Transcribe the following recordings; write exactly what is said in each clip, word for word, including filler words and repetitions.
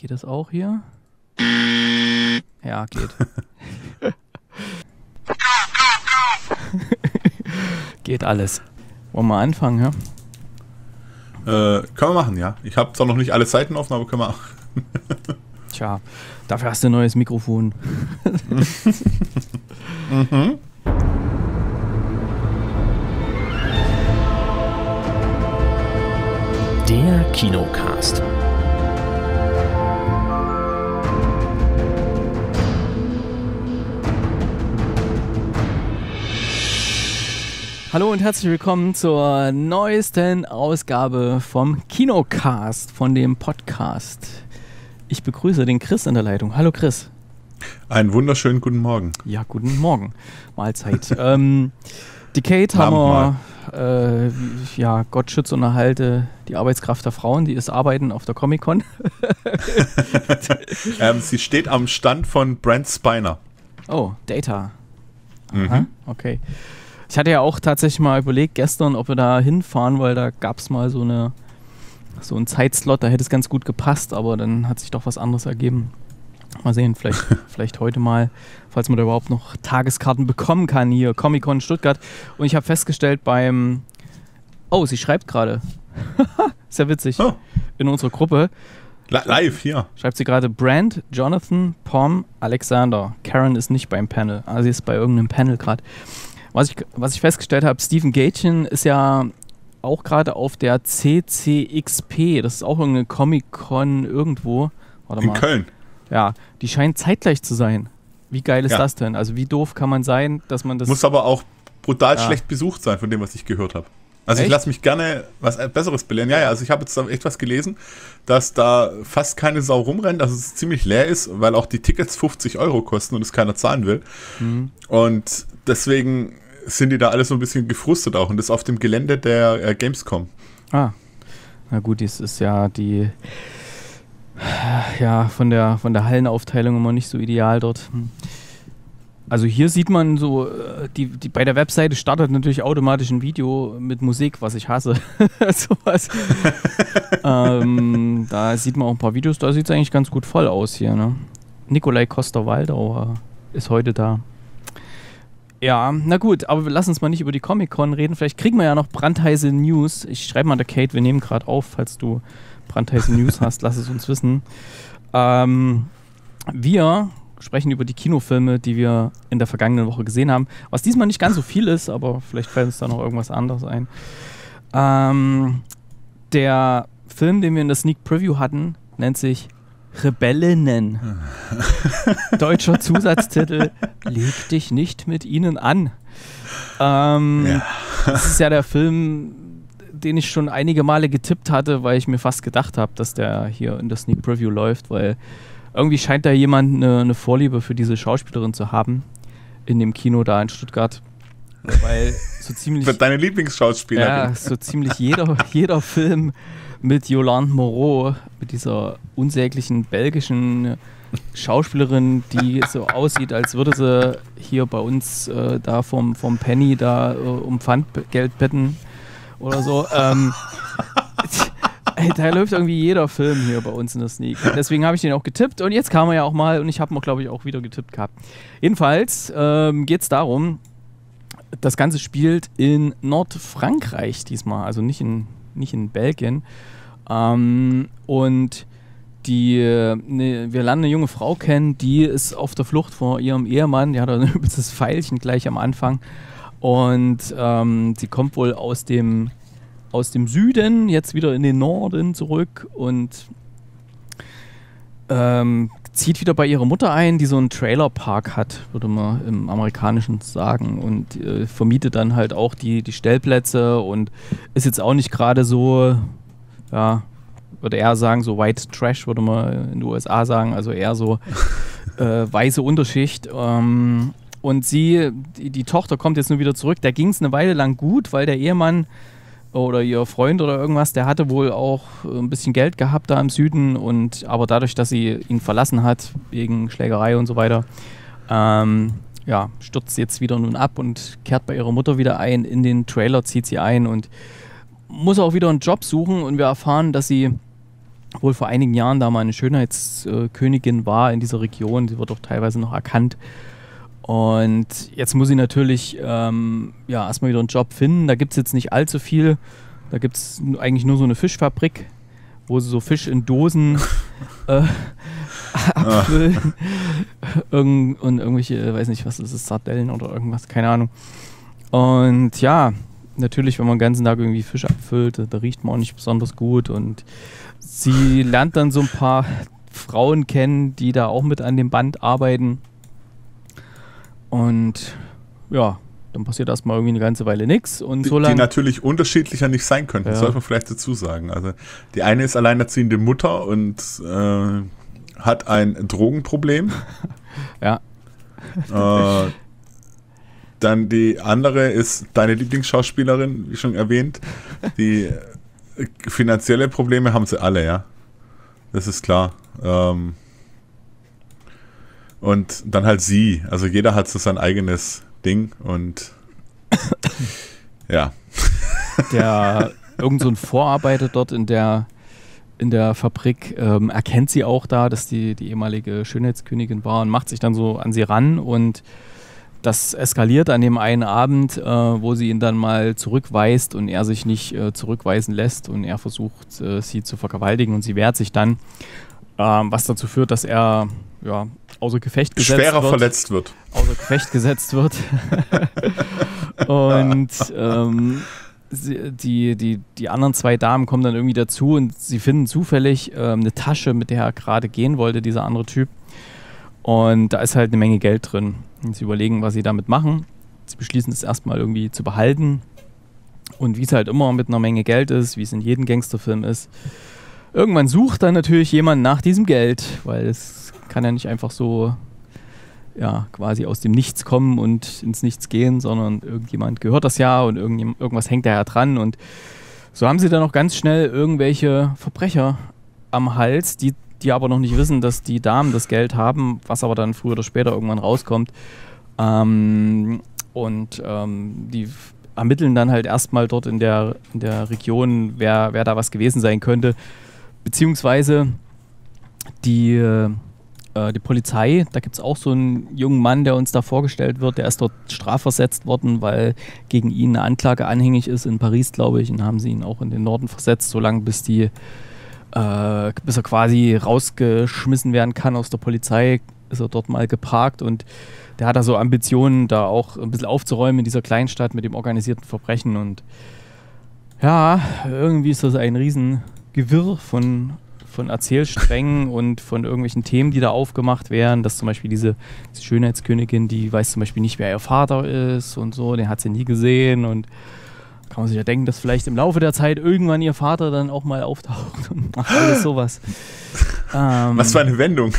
Geht das auch hier? Ja, geht. Geht alles. Wollen wir anfangen, ja? Äh, können wir machen, ja. Ich habe zwar noch nicht alle Seiten offen, aber können wir auch. Tja, dafür hast du ein neues Mikrofon. mhm. Der Kinocast. Hallo und herzlich willkommen zur neuesten Ausgabe vom Kinocast, von dem Podcast. Ich begrüße den Chris in der Leitung. Hallo Chris. Einen wunderschönen guten Morgen. Ja, guten Morgen. Mahlzeit. ähm, die Kate haben wir, äh, ja, Gott schütze und erhalte die Arbeitskraft der Frauen, die ist arbeiten auf der Comic-Con. ähm, sie steht am Stand von Brent Spiner. Oh, Data. Aha, Mhm. okay. Ich hatte ja auch tatsächlich mal überlegt gestern, ob wir da hinfahren, weil da gab es mal so eine so einen Zeitslot, da hätte es ganz gut gepasst, aber dann hat sich doch was anderes ergeben. Mal sehen, vielleicht, vielleicht heute mal, falls man da überhaupt noch Tageskarten bekommen kann hier, Comic-Con Stuttgart. Und ich habe festgestellt beim... Oh, sie schreibt gerade. Ist ja witzig. Oh. In unserer Gruppe. Live, hier. Schreibt sie gerade Brand, Jonathan, Pom, Alexander. Karen ist nicht beim Panel. Also sie ist bei irgendeinem Panel gerade. Was ich, was ich festgestellt habe, Steven Gätchen ist ja auch gerade auf der C C X P. Das ist auch irgendeine Comic-Con irgendwo. Warte In mal. Köln. Ja, die scheint zeitgleich zu sein. Wie geil ist Ja. das denn? Also wie doof kann man sein, dass man das... Muss aber auch brutal Ja. schlecht besucht sein, von dem, was ich gehört habe. Also Echt? ich lasse mich gerne was Besseres belehren. Ja, ja, also ich habe jetzt da echt was gelesen, dass da fast keine Sau rumrennt, dass es ziemlich leer ist, weil auch die Tickets fünfzig Euro kosten und es keiner zahlen will. Mhm. Und deswegen sind die da alle so ein bisschen gefrustet auch. Und das auf dem Gelände der äh, Gamescom. Ah, na gut, das ist ja die... Ja, von der, von der Hallenaufteilung immer nicht so ideal dort. Hm. Also hier sieht man so, äh, die, die, bei der Webseite startet natürlich automatisch ein Video mit Musik, was ich hasse. Sowas. ähm, da sieht man auch ein paar Videos, da sieht es eigentlich ganz gut voll aus hier. Ne? Nikolai Coster-Waldau äh, ist heute da. Ja, na gut, aber lass uns mal nicht über die Comic-Con reden. Vielleicht kriegen wir ja noch brandheiße News. Ich schreibe mal der Kate, wir nehmen gerade auf, falls du brandheiße News hast, lass es uns wissen. Ähm, wir sprechen über die Kinofilme, die wir in der vergangenen Woche gesehen haben. Was diesmal nicht ganz so viel ist, aber vielleicht fällt uns da noch irgendwas anderes ein. Ähm, der Film, den wir in der Sneak Preview hatten, nennt sich Rebellinnen. Deutscher Zusatztitel: Leg dich nicht mit ihnen an. Ähm, Ja. Das ist ja der Film, den ich schon einige Male getippt hatte, weil ich mir fast gedacht habe, dass der hier in der Sneak Preview läuft, weil irgendwie scheint da jemand eine, eine Vorliebe für diese Schauspielerin zu haben in dem Kino da in Stuttgart. Weil so ziemlich... Für deine Lieblingsschauspielerin. Ja, so ziemlich jeder, jeder Film mit Yolande Moreau, mit dieser unsäglichen belgischen Schauspielerin, die so aussieht, als würde sie hier bei uns äh, da vom, vom Penny da äh, um Pfandgeld betten oder so. Ähm, ey, da läuft irgendwie jeder Film hier bei uns in der Sneak. Deswegen habe ich den auch getippt und jetzt kam er ja auch mal und ich habe ihn, glaube ich, auch wieder getippt gehabt. Jedenfalls ähm, geht es darum, das Ganze spielt in Nordfrankreich diesmal, also nicht in, nicht in Belgien. Ähm, und die, ne, wir lernen eine junge Frau kennen, die ist auf der Flucht vor ihrem Ehemann, die hat ein übelstes Pfeilchen gleich am Anfang. Und ähm, sie kommt wohl aus dem, aus dem Süden, jetzt wieder in den Norden zurück und ähm, zieht wieder bei ihrer Mutter ein, die so einen Trailerpark hat, würde man im Amerikanischen sagen, und äh, vermietet dann halt auch die, die Stellplätze und ist jetzt auch nicht gerade so, ja, würde eher sagen, so White Trash, würde man in den U S A sagen, also eher so äh, weiße Unterschicht. Ähm, und sie, die, die Tochter kommt jetzt nur wieder zurück, da ging es eine Weile lang gut, weil der Ehemann oder ihr Freund oder irgendwas, der hatte wohl auch ein bisschen Geld gehabt da im Süden, und aber dadurch, dass sie ihn verlassen hat, wegen Schlägerei und so weiter, ähm, ja, stürzt sie jetzt wieder nun ab und kehrt bei ihrer Mutter wieder ein, in den Trailer zieht sie ein und muss auch wieder einen Job suchen, und wir erfahren, dass sie wohl vor einigen Jahren da mal eine Schönheitskönigin war in dieser Region. Sie wird auch teilweise noch erkannt. Und jetzt muss sie natürlich ähm, ja, erstmal wieder einen Job finden. Da gibt es jetzt nicht allzu viel. Da gibt es eigentlich nur so eine Fischfabrik, wo sie so Fisch in Dosen äh, abfüllen. Irgend, und irgendwelche, weiß nicht, was ist das, Sardellen oder irgendwas, keine Ahnung. Und ja, natürlich, wenn man den ganzen Tag irgendwie Fisch abfüllt, da riecht man auch nicht besonders gut. Und sie lernt dann so ein paar Frauen kennen, die da auch mit an dem Band arbeiten. Und ja, dann passiert erstmal irgendwie eine ganze Weile nichts. Und die, so lang, die natürlich unterschiedlicher nicht sein könnten, ja. Das sollte man vielleicht dazu sagen. Also die eine ist alleinerziehende Mutter und äh, hat ein Drogenproblem. Ja. Äh, dann die andere ist deine Lieblingsschauspielerin, wie schon erwähnt. Die äh, finanzielle Probleme haben sie alle, ja. Das ist klar. Ähm, und dann halt sie. Also jeder hat so sein eigenes Ding und ja. Der irgend so ein Vorarbeiter dort in der in der Fabrik ähm, erkennt sie auch da, dass die, die ehemalige Schönheitskönigin war und macht sich dann so an sie ran und das eskaliert an dem einen Abend, äh, wo sie ihn dann mal zurückweist und er sich nicht äh, zurückweisen lässt und er versucht, äh, sie zu vergewaltigen und sie wehrt sich dann, ähm, was dazu führt, dass er ja, außer Gefecht gesetzt schwerer wird. verletzt wird. Außer Gefecht gesetzt wird. Und ähm, sie, die, die, die anderen zwei Damen kommen dann irgendwie dazu und sie finden zufällig ähm, eine Tasche, mit der er gerade gehen wollte, dieser andere Typ. Und da ist halt eine Menge Geld drin. Und sie überlegen, was sie damit machen. Sie beschließen es erstmal irgendwie zu behalten. Und wie es halt immer mit einer Menge Geld ist, wie es in jedem Gangsterfilm ist, irgendwann sucht dann natürlich jemand nach diesem Geld, weil es kann ja nicht einfach so ja, quasi aus dem Nichts kommen und ins Nichts gehen, sondern irgendjemand gehört das ja und irgendjemand, irgendwas hängt da ja dran. Und so haben sie dann auch ganz schnell irgendwelche Verbrecher am Hals, die, die aber noch nicht wissen, dass die Damen das Geld haben, was aber dann früher oder später irgendwann rauskommt. Ähm, und ähm, die ermitteln dann halt erstmal dort in der, in der Region, wer, wer da was gewesen sein könnte. Beziehungsweise die, äh, die Polizei, da gibt es auch so einen jungen Mann, der uns da vorgestellt wird, der ist dort strafversetzt worden, weil gegen ihn eine Anklage anhängig ist in Paris, glaube ich, und haben sie ihn auch in den Norden versetzt, solange bis die äh, bis er quasi rausgeschmissen werden kann aus der Polizei, ist er dort mal geparkt und der hat da so Ambitionen, da auch ein bisschen aufzuräumen in dieser Kleinstadt mit dem organisierten Verbrechen und ja, irgendwie ist das ein Riesengewirr von, von Erzählsträngen und von irgendwelchen Themen, die da aufgemacht werden, dass zum Beispiel diese, diese Schönheitskönigin, die weiß zum Beispiel nicht, wer ihr Vater ist und so, den hat sie nie gesehen und kann man sich ja denken, dass vielleicht im Laufe der Zeit irgendwann ihr Vater dann auch mal auftaucht und macht alles sowas. ähm, Was für eine Wendung.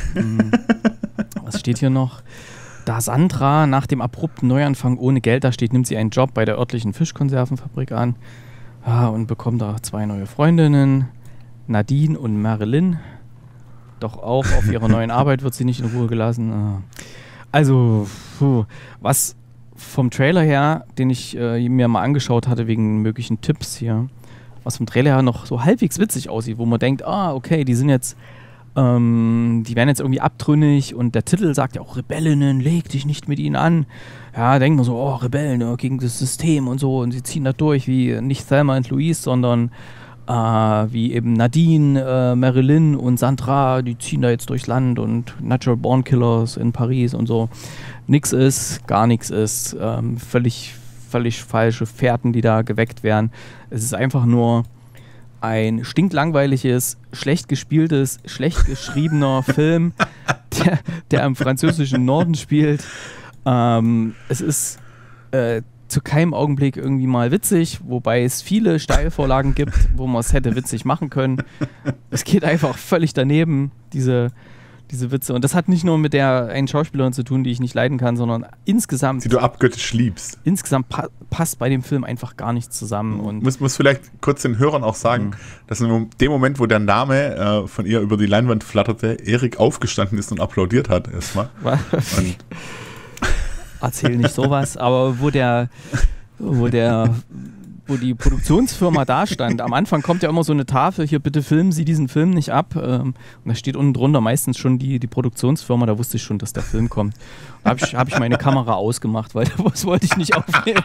Was steht hier noch? Da Sandra nach dem abrupten Neuanfang ohne Geld da steht, nimmt sie einen Job bei der örtlichen Fischkonservenfabrik an ja, und bekommt da zwei neue Freundinnen, Nadine und Marilyn. Doch auch auf ihrer neuen Arbeit wird sie nicht in Ruhe gelassen. Also, puh, was vom Trailer her, den ich äh, mir mal angeschaut hatte wegen möglichen Tipps hier, was vom Trailer her noch so halbwegs witzig aussieht, wo man denkt, ah, okay, die sind jetzt Ähm, die werden jetzt irgendwie abtrünnig und der Titel sagt ja auch Rebellinnen, leg dich nicht mit ihnen an. Ja, denkt man so, oh, Rebellen ja, gegen das System und so und sie ziehen da durch wie nicht Thelma und Louise, sondern äh, wie eben Nadine, äh, Marilyn und Sandra, die ziehen da jetzt durchs Land und Natural Born Killers in Paris und so. Nix ist, gar nichts ist, ähm, völlig, völlig falsche Fährten, die da geweckt werden. Es ist einfach nur ein stinklangweiliges, schlecht gespieltes, schlecht geschriebener Film, der, der im französischen Norden spielt. Ähm, es ist äh, zu keinem Augenblick irgendwie mal witzig, wobei es viele Steilvorlagen gibt, wo man es hätte witzig machen können. Es geht einfach völlig daneben, diese, diese Witze. Und das hat nicht nur mit der einen Schauspielerin zu tun, die ich nicht leiden kann, sondern insgesamt... Die du abgöttisch liebst. Insgesamt pa- passt bei dem Film einfach gar nichts zusammen. Und muss, muss vielleicht kurz den Hörern auch sagen, mhm. dass in dem Moment, wo der Name äh, von ihr über die Leinwand flatterte, Erik aufgestanden ist und applaudiert hat erstmal. Und erzähl nicht sowas, aber wo der, wo der wo die Produktionsfirma da stand. Am Anfang kommt ja immer so eine Tafel, hier bitte filmen Sie diesen Film nicht ab. Ähm, und da steht unten drunter meistens schon die, die Produktionsfirma, da wusste ich schon, dass der Film kommt. Da habe ich, hab ich meine Kamera ausgemacht, weil das wollte ich nicht aufnehmen.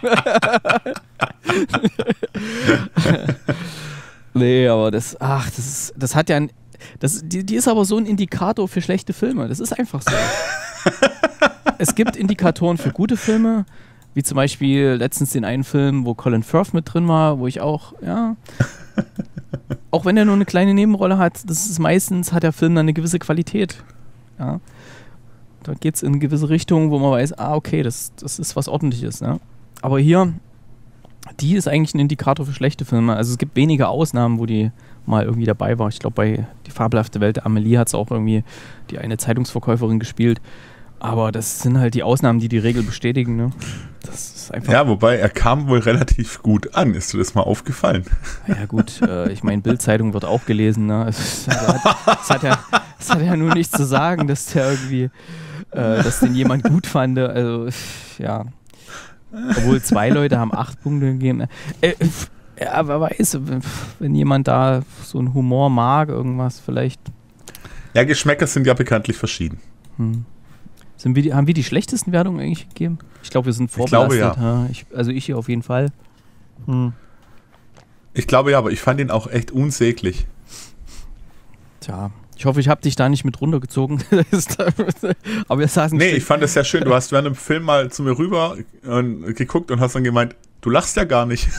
Nee, aber das, ach, das ist, das hat ja ein, das, die, die ist aber so ein Indikator für schlechte Filme. Das ist einfach so. Es gibt Indikatoren für gute Filme, wie zum Beispiel letztens den einen Film, wo Colin Firth mit drin war, wo ich auch, ja, auch wenn er nur eine kleine Nebenrolle hat, das ist meistens, hat der Film dann eine gewisse Qualität. Ja. Da geht es in eine gewisse Richtung, wo man weiß, ah, okay, das, das ist was Ordentliches. Ne? Aber hier, die ist eigentlich ein Indikator für schlechte Filme. Also es gibt wenige Ausnahmen, wo die mal irgendwie dabei war. Ich glaube, bei Die fabelhafte Welt der Amelie hat es auch irgendwie die eine Zeitungsverkäuferin gespielt. Aber das sind halt die Ausnahmen, die die Regel bestätigen. Ne? Das ist einfach. Ja, wobei er kam wohl relativ gut an. Ist dir das mal aufgefallen? Ja gut, äh, ich meine, Bild-Zeitung wird auch gelesen. Ne? Es, also hat, es, hat ja, es hat ja nur nichts zu sagen, dass der irgendwie, äh, dass den jemand gut fand. Also ja. Obwohl zwei Leute haben acht Punkte gegeben. Äh, ja, aber weiß, wenn jemand da so einen Humor mag, irgendwas vielleicht. Ja, Geschmäcker sind ja bekanntlich verschieden. Hm. Sind wir die, haben wir die schlechtesten Wertungen eigentlich gegeben? Ich glaube, wir sind vorbelastet. Ich glaube, ja. Ich, also ich hier auf jeden Fall. Hm. Ich glaube ja, aber ich fand ihn auch echt unsäglich. Tja. Ich hoffe, ich habe dich da nicht mit runtergezogen. Aber wir saßen. Nee, ich fand es sehr schön. Du hast während dem Film mal zu mir rüber und geguckt und hast dann gemeint, du lachst ja gar nicht.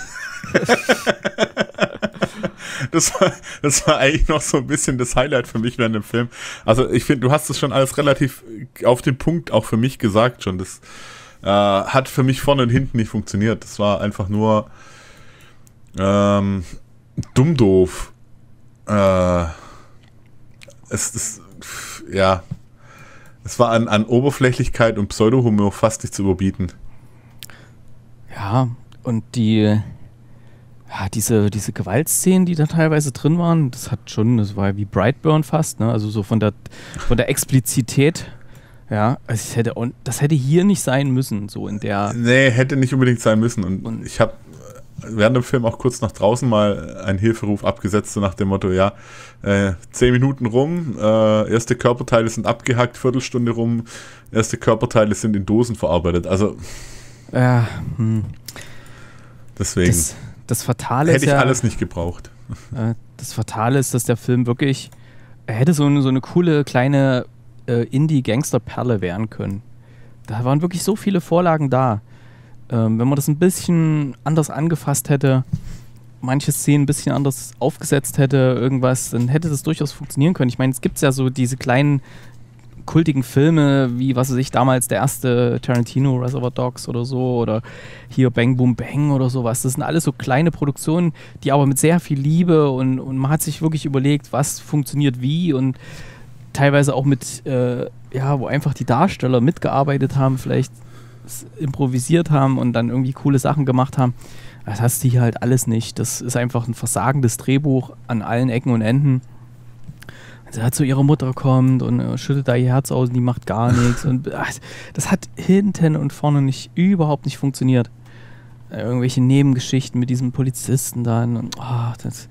das, war, das war eigentlich noch so ein bisschen das Highlight für mich während dem Film. Also ich finde, du hast es schon alles relativ auf den Punkt auch für mich gesagt schon. Das äh, hat für mich vorne und hinten nicht funktioniert. Das war einfach nur ähm, dumm doof. Äh, Es ist, ja, es war an, an Oberflächlichkeit und Pseudohumor fast nicht zu überbieten. Ja, und die, ja, diese, diese Gewaltszenen, die da teilweise drin waren, das hat schon, das war wie Brightburn fast, ne? Also so von der, von der Explizität, ja, also ich hätte, das hätte hier nicht sein müssen, so in der. Nee, hätte nicht unbedingt sein müssen. Und, und ich habe während dem Film auch kurz nach draußen mal einen Hilferuf abgesetzt, so nach dem Motto, ja, äh, zehn Minuten rum, äh, erste Körperteile sind abgehackt, Viertelstunde rum, erste Körperteile sind in Dosen verarbeitet. Also ja, hm. deswegen das, das Fatale hätte ist ich ja, alles nicht gebraucht. Äh, das Fatale ist, dass der Film wirklich, er hätte so eine, so eine coole kleine äh, Indie-Gangster-Perle werden können. Da waren wirklich so viele Vorlagen da. Ähm, wenn man das ein bisschen anders angefasst hätte, manche Szenen ein bisschen anders aufgesetzt hätte, irgendwas, dann hätte das durchaus funktionieren können. Ich meine, es gibt ja so diese kleinen kultigen Filme, wie, was weiß ich, damals der erste Tarantino, Reservoir Dogs oder so, oder hier Bang Boom Bang oder sowas. Das sind alles so kleine Produktionen, die aber mit sehr viel Liebe und, und man hat sich wirklich überlegt, was funktioniert wie und teilweise auch mit, äh, ja, wo einfach die Darsteller mitgearbeitet haben, vielleicht improvisiert haben und dann irgendwie coole Sachen gemacht haben. Das hast du hier halt alles nicht. Das ist einfach ein versagendes Drehbuch an allen Ecken und Enden. Sie hat zu ihrer Mutter kommt und äh, schüttet da ihr Herz aus und die macht gar nichts. Und ach, das hat hinten und vorne nicht, überhaupt nicht funktioniert. Äh, irgendwelche Nebengeschichten mit diesem Polizisten dann. Und, oh, das,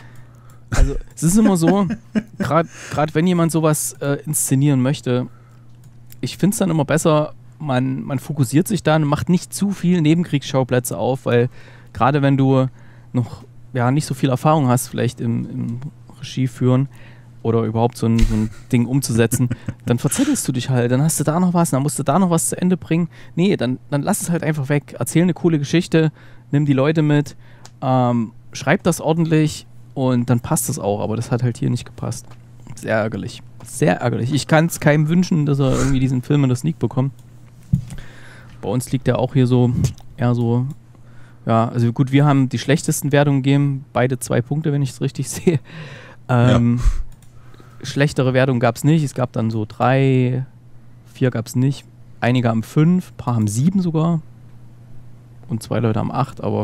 also es ist immer so, gerade wenn jemand sowas äh, inszenieren möchte, ich finde es dann immer besser, Man, man fokussiert sich dann und macht nicht zu viel Nebenkriegsschauplätze auf, weil gerade wenn du noch ja, nicht so viel Erfahrung hast, vielleicht im, im Regie führen oder überhaupt so ein, so ein Ding umzusetzen, dann verzettelst du dich halt, dann hast du da noch was, dann musst du da noch was zu Ende bringen. Nee, dann, dann lass es halt einfach weg. Erzähl eine coole Geschichte, nimm die Leute mit, ähm, schreib das ordentlich und dann passt es auch, aber das hat halt hier nicht gepasst. Sehr ärgerlich. Sehr ärgerlich. Ich kann es keinem wünschen, dass er irgendwie diesen Film in der Sneak bekommt. Bei uns liegt der auch hier so, eher so, ja, also gut, wir haben die schlechtesten Wertungen gegeben, beide zwei Punkte, wenn ich es richtig sehe. Ähm, ja. Schlechtere Wertungen gab es nicht, es gab dann so drei, vier gab es nicht. Einige haben fünf, ein paar haben sieben sogar und zwei Leute haben acht, aber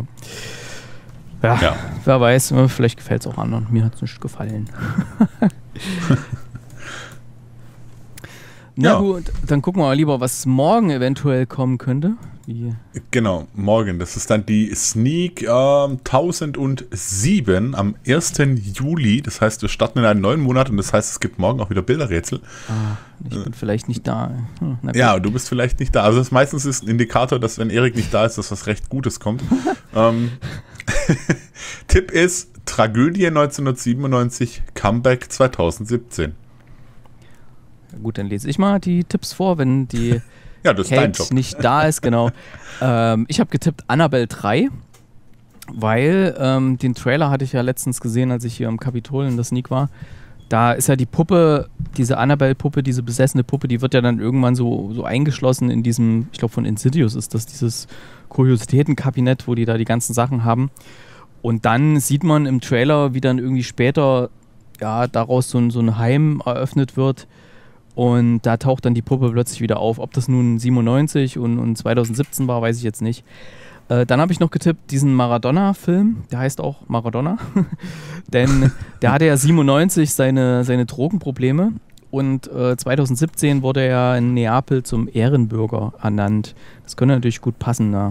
ja, ja. Wer weiß, vielleicht gefällt es auch anderen. Mir hat es nicht gefallen. Na Ja. gut, dann gucken wir mal lieber, was morgen eventuell kommen könnte. Wie Genau, morgen. Das ist dann die Sneak ähm, tausendsieben am ersten Juli. Das heißt, wir starten in einen neuen Monat und das heißt, es gibt morgen auch wieder Bilderrätsel. Ah, ich bin vielleicht nicht da. Hm, na gut. Ja, du bist vielleicht nicht da. Also das meistens ist ein Indikator, dass wenn Erik nicht da ist, dass was recht Gutes kommt. ähm, Tipp ist Tragödie neunzehnhundertsiebenundneunzig, Comeback zweitausendsiebzehn. Gut, dann lese ich mal die Tipps vor, wenn die Ja, das ist dein Kate Job. nicht da ist, genau. ähm, ich habe getippt Annabelle drei, weil ähm, den Trailer hatte ich ja letztens gesehen, als ich hier im Kapitol in der Sneak war. Da ist ja die Puppe, diese Annabelle-Puppe, diese besessene Puppe, die wird ja dann irgendwann so, so eingeschlossen in diesem, ich glaube von Insidious ist das, dieses Kuriositätenkabinett, wo die da die ganzen Sachen haben. Und dann sieht man im Trailer, wie dann irgendwie später ja, daraus so ein, so ein Heim eröffnet wird. Und da taucht dann die Puppe plötzlich wieder auf. Ob das nun siebenundneunzig und, und zweitausendsiebzehn war, weiß ich jetzt nicht. Äh, dann habe ich noch getippt, diesen Maradona-Film, der heißt auch Maradona. Denn der hatte ja siebenundneunzig seine, seine Drogenprobleme. Und äh, zweitausendsiebzehn wurde er in Neapel zum Ehrenbürger ernannt. Das könnte natürlich gut passen. Ja,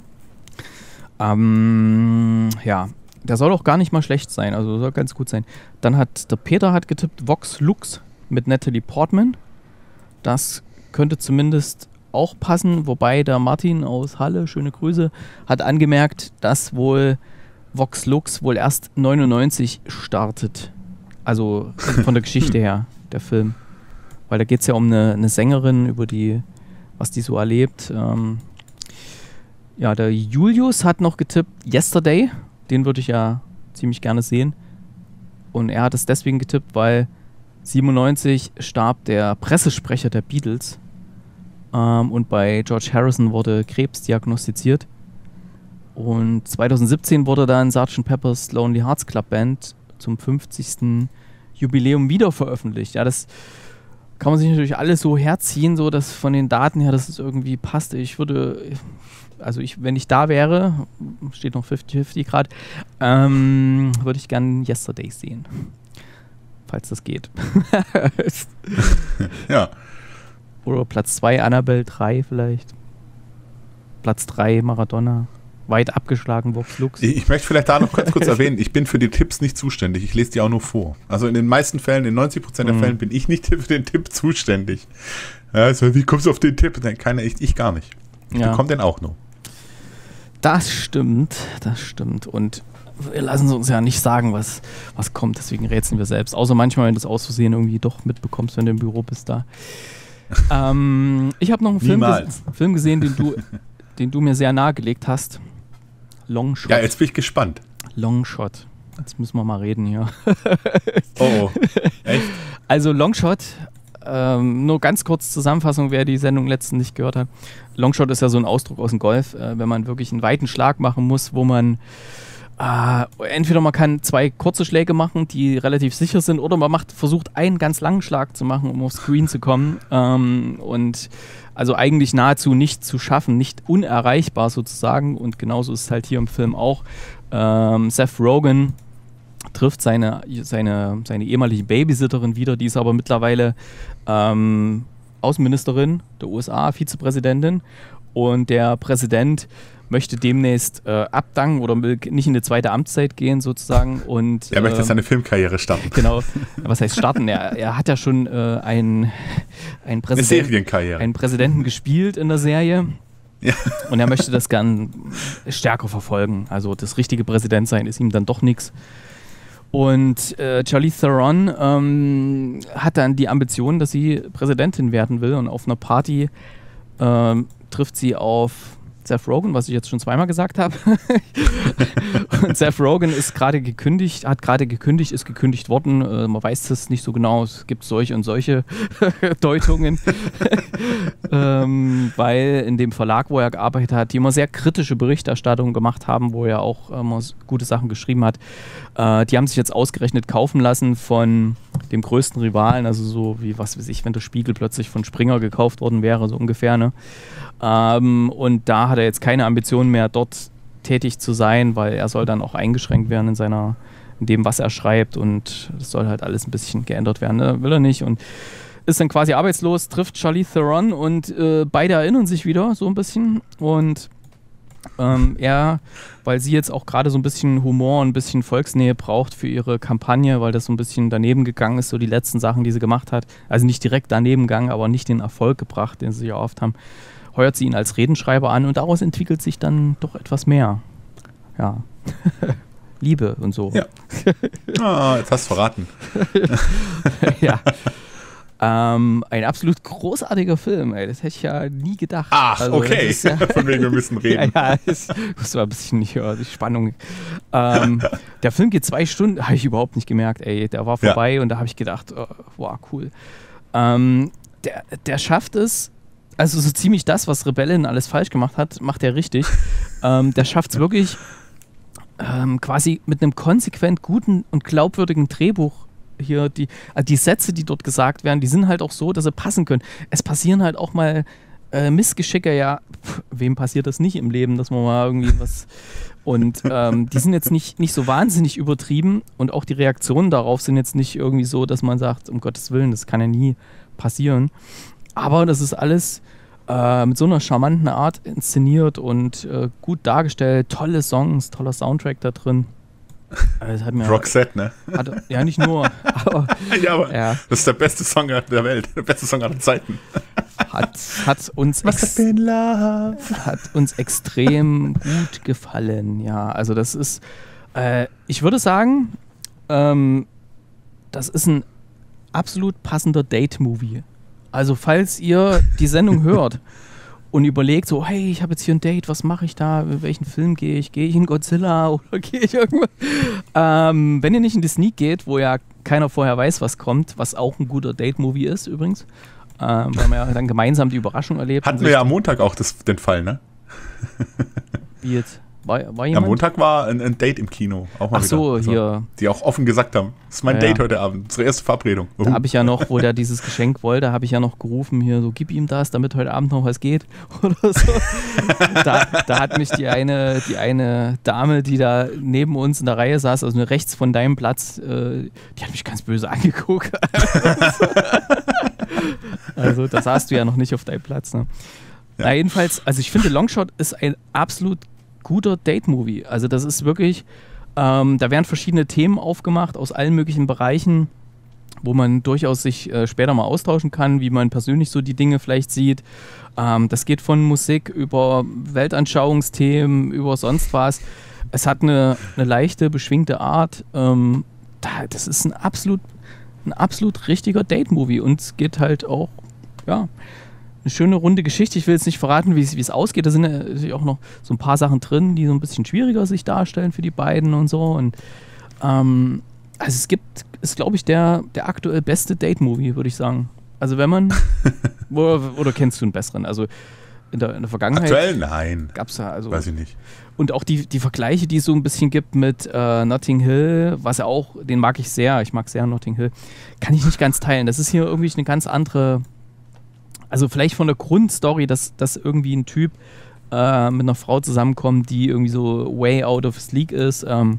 ähm, ja. Der soll auch gar nicht mal schlecht sein. Also soll ganz gut sein. Dann hat der Peter hat getippt Vox Lux mit Natalie Portman. Das könnte zumindest auch passen, wobei der Martin aus Halle, schöne Grüße, hat angemerkt, dass wohl Vox Lux wohl erst neunundneunzig startet. Also von der Geschichte her, der Film. Weil da geht es ja um eine, eine Sängerin, über die, was die so erlebt. Ähm ja, der Julius hat noch getippt Yesterday. Den würde ich ja ziemlich gerne sehen. Und er hat es deswegen getippt, weil siebenundneunzig starb der Pressesprecher der Beatles ähm, und bei George Harrison wurde Krebs diagnostiziert und zweitausendsiebzehn wurde dann Sergeant Pepper's Lonely Hearts Club Band zum fünfzigsten Jubiläum wieder veröffentlicht. Ja, das kann man sich natürlich alles so herziehen, so dass von den Daten her, dass es irgendwie passt. Ich würde, also ich, wenn ich da wäre, steht noch fünfzig fünfzig Grad, ähm, würde ich gern Yesterday sehen. Falls das geht. Ja. Oder Platz zwei Annabelle drei vielleicht. Platz drei Maradona. Weit abgeschlagen Vox Lux. Ich, ich möchte vielleicht da noch kurz, kurz erwähnen, ich bin für die Tipps nicht zuständig. Ich lese die auch nur vor. Also in den meisten Fällen, in neunzig Prozent der Mhm. Fällen bin ich nicht für den Tipp zuständig. Ja, also, wie kommst du auf den Tipp? Nein, keine, ich, ich gar nicht. Ich Ja. bekomme den auch nur. Das stimmt, das stimmt. Und wir lassen uns ja nicht sagen, was, was kommt, deswegen rätseln wir selbst. Außer manchmal, wenn du es aus Versehen irgendwie doch mitbekommst, wenn du im Büro bist da. ähm, ich habe noch einen Film, ges Film gesehen, den du, den du mir sehr nahegelegt hast. Longshot. Ja, jetzt bin ich gespannt. Longshot. Jetzt müssen wir mal reden hier. Oh, oh. Echt? Also Longshot, ähm, nur ganz kurz Zusammenfassung, wer die Sendung letztens nicht gehört hat. Longshot ist ja so ein Ausdruck aus dem Golf, äh, wenn man wirklich einen weiten Schlag machen muss, wo man äh, entweder man kann zwei kurze Schläge machen, die relativ sicher sind, oder man macht, versucht einen ganz langen Schlag zu machen, um aufs Green zu kommen. Ähm, und also eigentlich nahezu nicht zu schaffen, nicht unerreichbar sozusagen. Und genauso ist es halt hier im Film auch. Ähm, Seth Rogen trifft seine, seine, seine ehemalige Babysitterin wieder, die ist aber mittlerweile ähm, Außenministerin der U S A, Vizepräsidentin. Und der Präsident möchte demnächst äh, abdanken oder will nicht in die zweite Amtszeit gehen sozusagen. Und, Er möchte ähm, seine Filmkarriere starten. Genau, was heißt starten? Er, er hat ja schon äh, einen, einen, Eine Präsident, Serienkarriere. einen Präsidenten gespielt in der Serie. Ja. Und er möchte das gern stärker verfolgen. Also das richtige Präsidentsein ist ihm dann doch nichts. Und äh, Charlize Theron ähm, hat dann die Ambition, dass sie Präsidentin werden will. Und auf einer Party ähm, trifft sie auf Seth Rogen, was ich jetzt schon zweimal gesagt habe. Und Seth Rogen ist gerade gekündigt, hat gerade gekündigt, ist gekündigt worden. Äh, man weiß das nicht so genau. Es gibt solche und solche Deutungen. ähm, weil in dem Verlag, wo er gearbeitet hat, die immer sehr kritische Berichterstattung gemacht haben, wo er auch immer gute Sachen geschrieben hat. Äh, die haben sich jetzt ausgerechnet kaufen lassen von dem größten Rivalen, also so wie, was weiß ich, wenn der Spiegel plötzlich von Springer gekauft worden wäre, so ungefähr, ne? Ähm, und da hat er jetzt keine Ambition mehr, dort tätig zu sein, weil er soll dann auch eingeschränkt werden in seiner, in dem, was er schreibt, und das soll halt alles ein bisschen geändert werden, ne? Will er nicht. Und ist dann quasi arbeitslos, trifft Charlize Theron und äh, beide erinnern sich wieder so ein bisschen und ähm, er, weil sie jetzt auch gerade so ein bisschen Humor und ein bisschen Volksnähe braucht für ihre Kampagne, weil das so ein bisschen daneben gegangen ist, so die letzten Sachen, die sie gemacht hat, also nicht direkt daneben gegangen, aber nicht den Erfolg gebracht, den sie ja oft haben, heuert sie ihn als Redenschreiber an und daraus entwickelt sich dann doch etwas mehr. Ja. Liebe und so. Ja. Ah, jetzt hast du verraten. Ja. Ähm, ein absolut großartiger Film, ey. Das hätte ich ja nie gedacht. Ach, also, okay. Ja, von wegen wir müssen reden. Ja, ja, das muss mal ein bisschen ja, die Spannung. Ähm, der Film geht zwei Stunden, habe ich überhaupt nicht gemerkt, ey. Der war vorbei ja. und da habe ich gedacht, oh, wow, cool. Ähm, der, der schafft es, also so ziemlich das, was Rebellin alles falsch gemacht hat, macht er richtig. ähm, der schafft es wirklich ähm, quasi mit einem konsequent guten und glaubwürdigen Drehbuch hier, die, also die Sätze, die dort gesagt werden, die sind halt auch so, dass sie passen können. Es passieren halt auch mal äh, Missgeschicke, ja, pff, wem passiert das nicht im Leben, dass man mal irgendwie was und ähm, die sind jetzt nicht, nicht so wahnsinnig übertrieben und auch die Reaktionen darauf sind jetzt nicht irgendwie so, dass man sagt, um Gottes Willen, das kann ja nie passieren. Aber das ist alles äh, mit so einer charmanten Art inszeniert und äh, gut dargestellt, tolle Songs, toller Soundtrack da drin. Das hat mir Roxette, ne? Hat, ja, nicht nur. Aber, ja, aber ja. das ist der beste Song der Welt, der beste Song aller Zeiten. Hat, hat, uns, ex love. hat uns extrem gut gefallen, ja. Also das ist, äh, ich würde sagen, ähm, das ist ein absolut passender Date-Movie. Also falls ihr die Sendung hört und überlegt so, hey, ich habe jetzt hier ein Date, was mache ich da, in welchen Film gehe ich, gehe ich in Godzilla oder gehe ich irgendwo, ähm, wenn ihr nicht in die Sneak geht, wo ja keiner vorher weiß, was kommt, was auch ein guter Date-Movie ist übrigens, ähm, weil man ja dann gemeinsam die Überraschung erlebt. Hatten wir ja am Montag auch das, den Fall, ne? Wie jetzt? War, war Am jemand? Montag war ein, ein Date im Kino. Auch mal Ach so, wieder. hier. Die auch offen gesagt haben, das ist mein Ja, Date ja. heute Abend, unsere erste Verabredung. Da habe ich ja noch, wo der dieses Geschenk wollte, habe ich ja noch gerufen, hier so, gib ihm das, damit heute Abend noch was geht oder so. da, da hat mich die eine, die eine Dame, die da neben uns in der Reihe saß, also rechts von deinem Platz, äh, die hat mich ganz böse angeguckt. Also da saßt du ja noch nicht auf deinem Platz. Ne? Ja. Na jedenfalls, also ich finde Longshot ist ein absolut guter Date-Movie. Also das ist wirklich, ähm, da werden verschiedene Themen aufgemacht aus allen möglichen Bereichen, wo man durchaus sich äh, später mal austauschen kann, wie man persönlich so die Dinge vielleicht sieht. Ähm, das geht von Musik über Weltanschauungsthemen, über sonst was. Es hat eine, eine leichte, beschwingte Art. Ähm, da, das ist ein absolut, ein absolut richtiger Date-Movie und es geht halt auch, ja, eine schöne runde Geschichte. Ich will jetzt nicht verraten, wie es ausgeht. Da sind ja natürlich auch noch so ein paar Sachen drin, die so ein bisschen schwieriger sich darstellen für die beiden und so. Und ähm, also es gibt, ist glaube ich der, der aktuell beste Date-Movie, würde ich sagen. Also wenn man, oder, oder kennst du einen besseren? Also in der, in der Vergangenheit. Aktuell? Nein. Gab es ja, also. Weiß ich nicht. Und auch die, die Vergleiche, die es so ein bisschen gibt mit äh, Notting Hill, was ja auch, den mag ich sehr. Ich mag sehr Notting Hill. Kann ich nicht ganz teilen. Das ist hier irgendwie eine ganz andere. Also vielleicht von der Grundstory, dass, dass irgendwie ein Typ äh, mit einer Frau zusammenkommt, die irgendwie so way out of his league ist. Ähm,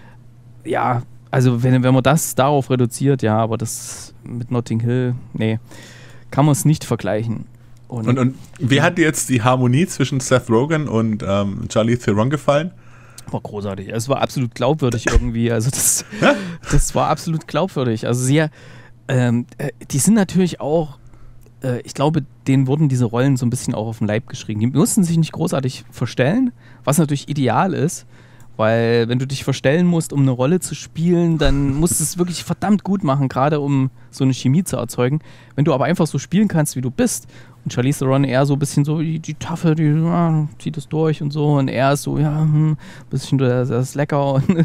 ja, also wenn, wenn man das darauf reduziert, ja, aber das mit Notting Hill, nee, kann man es nicht vergleichen. Und, Und, und wie hat dir jetzt die Harmonie zwischen Seth Rogen und ähm, Charlize Theron gefallen? war großartig. Es war absolut glaubwürdig irgendwie. Also das, das war absolut glaubwürdig. Also sie, ähm, die sind natürlich auch, ich glaube, denen wurden diese Rollen so ein bisschen auch auf den Leib geschrieben. Die mussten sich nicht großartig verstellen, was natürlich ideal ist, weil wenn du dich verstellen musst, um eine Rolle zu spielen, dann musst du es wirklich verdammt gut machen, gerade um so eine Chemie zu erzeugen. Wenn du aber einfach so spielen kannst, wie du bist, und Charlize Theron eher so ein bisschen so die, die Taffe, die ja, zieht es durch und so, und er ist so, ja, ein bisschen das, das lecker und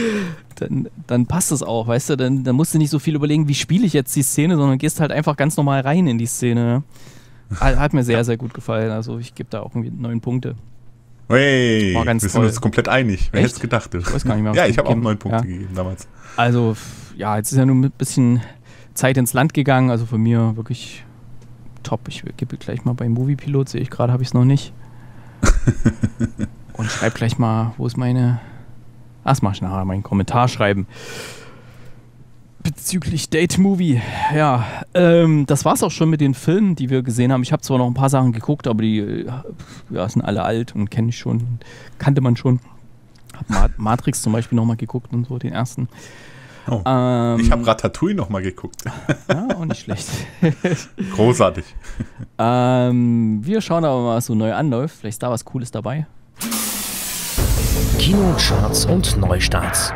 dann, dann passt es auch, weißt du, dann, dann musst du nicht so viel überlegen, wie spiele ich jetzt die Szene, sondern gehst halt einfach ganz normal rein in die Szene. Hat mir sehr, sehr gut gefallen, also ich gebe da auch irgendwie neun Punkte. Hey, war ganz wir sind toll. uns komplett einig. Wer Echt? hätte es gedacht? Ich weiß gar nicht mehr, was ja, ich ich habe auch gegeben- neun Punkte ja. gegeben damals. Also, f- ja, jetzt ist ja nur ein bisschen Zeit ins Land gegangen. Also von mir wirklich top. Ich gebe gleich mal bei Moviepilot, sehe ich gerade, habe ich es noch nicht. Und schreib gleich mal, wo ist meine. Ach, das mach ich nachher, meinen Kommentar schreiben. bezüglich Date-Movie. Ja, ähm, das war's auch schon mit den Filmen, die wir gesehen haben. Ich habe zwar noch ein paar Sachen geguckt, aber die ja, sind alle alt und kenne ich schon, kannte man schon. Hab Ma- Matrix zum Beispiel nochmal geguckt und so, den ersten. Oh. Ähm, ich habe Ratatouille nochmal geguckt. Ja, auch nicht schlecht. Großartig. ähm, wir schauen aber mal, was so neu anläuft. Vielleicht ist da was Cooles dabei. Kinocharts und Neustarts.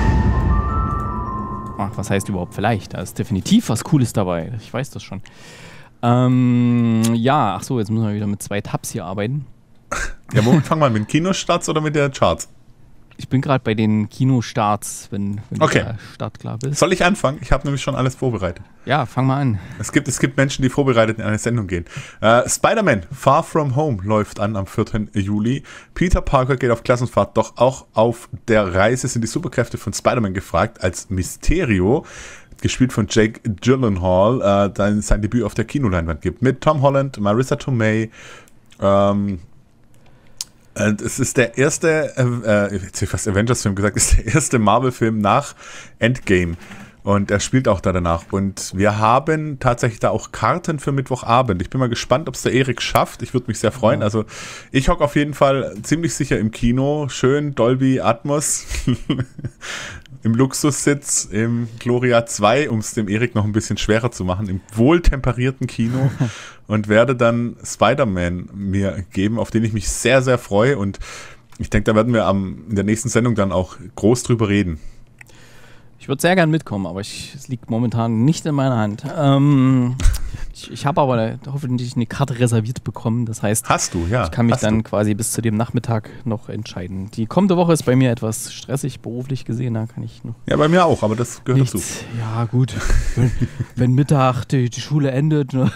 Ach, was heißt überhaupt vielleicht? Da ist definitiv was Cooles dabei. Ich weiß das schon. Ähm, ja, ach so, jetzt müssen wir wieder mit zwei Tabs hier arbeiten. Ja, womit fangen wir an? Mit den Kinostarts oder mit der Charts? Ich bin gerade bei den Kinostarts, wenn, wenn okay. du da startklar bist. Soll ich anfangen? Ich habe nämlich schon alles vorbereitet. Ja, fang mal an. Es gibt, es gibt Menschen, die vorbereitet in eine Sendung gehen. Äh, Spider-Man Far From Home läuft an am vierten Juli. Peter Parker geht auf Klassenfahrt, doch auch auf der Reise sind die Superkräfte von Spider-Man gefragt, als Mysterio, gespielt von Jake Gyllenhaal, äh, dann sein Debüt auf der Kinoleinwand gibt. Mit Tom Holland, Marissa Tomei, ähm, es ist der erste, äh, jetzt hätte ich fast Avengers-Film gesagt, ist der erste Marvel-Film nach Endgame. Und er spielt auch da danach. Und wir haben tatsächlich da auch Karten für Mittwochabend. Ich bin mal gespannt, ob es der Erik schafft. Ich würde mich sehr freuen. Ja. Also ich hocke auf jeden Fall ziemlich sicher im Kino. Schön Dolby Atmos. Im Luxussitz, im Gloria zwei, um es dem Erik noch ein bisschen schwerer zu machen, im wohltemperierten Kino und werde dann Spider-Man mir geben, auf den ich mich sehr, sehr freue und ich denke, da werden wir am, in der nächsten Sendung dann auch groß drüber reden. Ich würde sehr gern mitkommen, aber ich, es liegt momentan nicht in meiner Hand. Ähm, ich ich habe aber hoffentlich eine Karte reserviert bekommen. Das heißt, hast du, ja, ich kann mich hast dann du. quasi bis zu dem Nachmittag noch entscheiden. Die kommende Woche ist bei mir etwas stressig, beruflich gesehen. Da kann ich noch. Ja, bei mir auch, aber das gehört nichts, dazu. Ja, gut. wenn, wenn Mittag die, die Schule endet. Ne?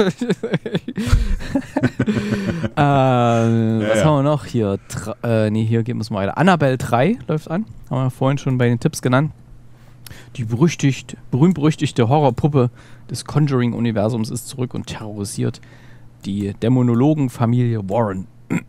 äh, ja, was ja. haben wir noch hier? Tra- äh, nee, hier gehen wir mal weiter. Annabelle drei läuft an. Haben wir vorhin schon bei den Tipps genannt. Die berüchtigt, berühmt-berüchtigte Horrorpuppe des Conjuring-Universums ist zurück und terrorisiert die Dämonologenfamilie Warren.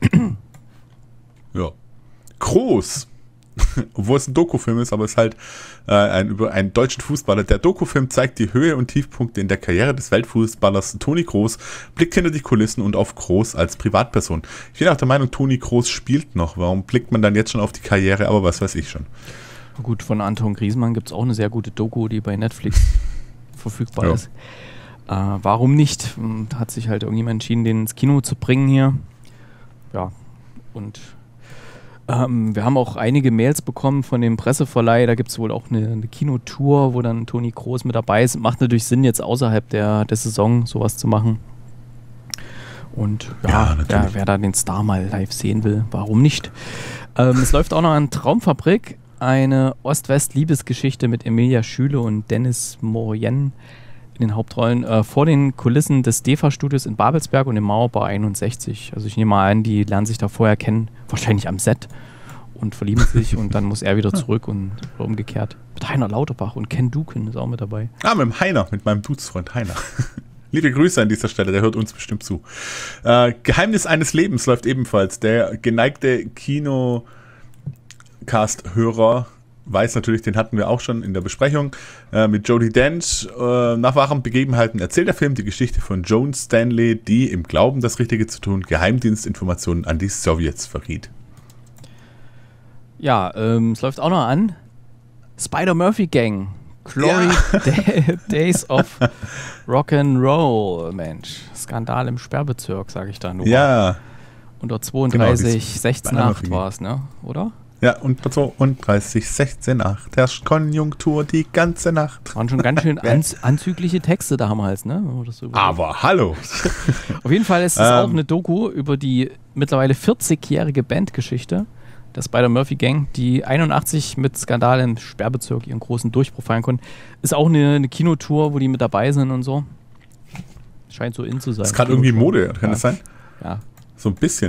Ja. Groß. Obwohl es ein Dokufilm ist, aber es ist halt äh, ein, über einen deutschen Fußballer. Der Dokufilm zeigt die Höhe und Tiefpunkte in der Karriere des Weltfußballers Toni Kroos, blickt hinter die Kulissen und auf Kroos als Privatperson. Ich bin auch der Meinung, Toni Kroos spielt noch. Warum blickt man dann jetzt schon auf die Karriere? Aber was weiß ich schon. Gut, von Anton Griezmann gibt es auch eine sehr gute Doku, die bei Netflix verfügbar ja. ist. Äh, warum nicht? Da hat sich halt irgendjemand entschieden, den ins Kino zu bringen hier. Ja, und ähm, wir haben auch einige Mails bekommen von dem Presseverleih. Da gibt es wohl auch eine, eine Kinotour, wo dann Toni Kroos mit dabei ist. Macht natürlich Sinn, jetzt außerhalb der, der Saison sowas zu machen. Und ja, ja wer, wer da den Star mal live sehen will, warum nicht? Ähm, es läuft auch noch an Traumfabrik. Eine Ost-West-Liebesgeschichte mit Emilia Schüle und Dennis Morien in den Hauptrollen äh, vor den Kulissen des D E F A-Studios in Babelsberg und im Mauerbau einundsechzig. Also ich nehme mal an, die lernen sich da vorher kennen, wahrscheinlich am Set und verlieben sich und dann muss er wieder zurück und umgekehrt. Mit Heiner Lauterbach und Ken Duken ist auch mit dabei. Ah, mit dem Heiner, mit meinem Dudesfreund Heiner. Liebe Grüße an dieser Stelle, der hört uns bestimmt zu. Äh, Geheimnis eines Lebens läuft ebenfalls. Der geneigte Kino- Cast-Hörer weiß natürlich, den hatten wir auch schon in der Besprechung äh, mit Judi Dench. Äh, nach wahren Begebenheiten erzählt der Film die Geschichte von Joan Stanley, die im Glauben, das Richtige zu tun, Geheimdienstinformationen an die Sowjets verriet. Ja, ähm, es läuft auch noch an. Spider-Murphy Gang. Glory Ja. Day, Days of Rock'n'Roll. Mensch, Skandal im Sperrbezirk, sage ich da nur. Ja. Unter zweiunddreißig, Genau, sechzehn acht war es, ne? Oder? Ja, und zweiunddreißig, sechzehn acht herrscht Konjunktur die ganze Nacht. Waren schon ganz schön anz- anzügliche Texte damals, ne? Wenn man das so überlegt. Aber hallo! Auf jeden Fall ist es Ähm. auch eine Doku über die mittlerweile vierzigjährige Bandgeschichte der Spider-Murphy Gang, die einundachtzig mit Skandal im Sperrbezirk ihren großen Durchbruch feiern konnten. Ist auch eine, eine Kinotour, wo die mit dabei sind und so. Scheint so in zu sein. Das ist gerade irgendwie Mode, kann ja. das sein? Ja. So ein bisschen.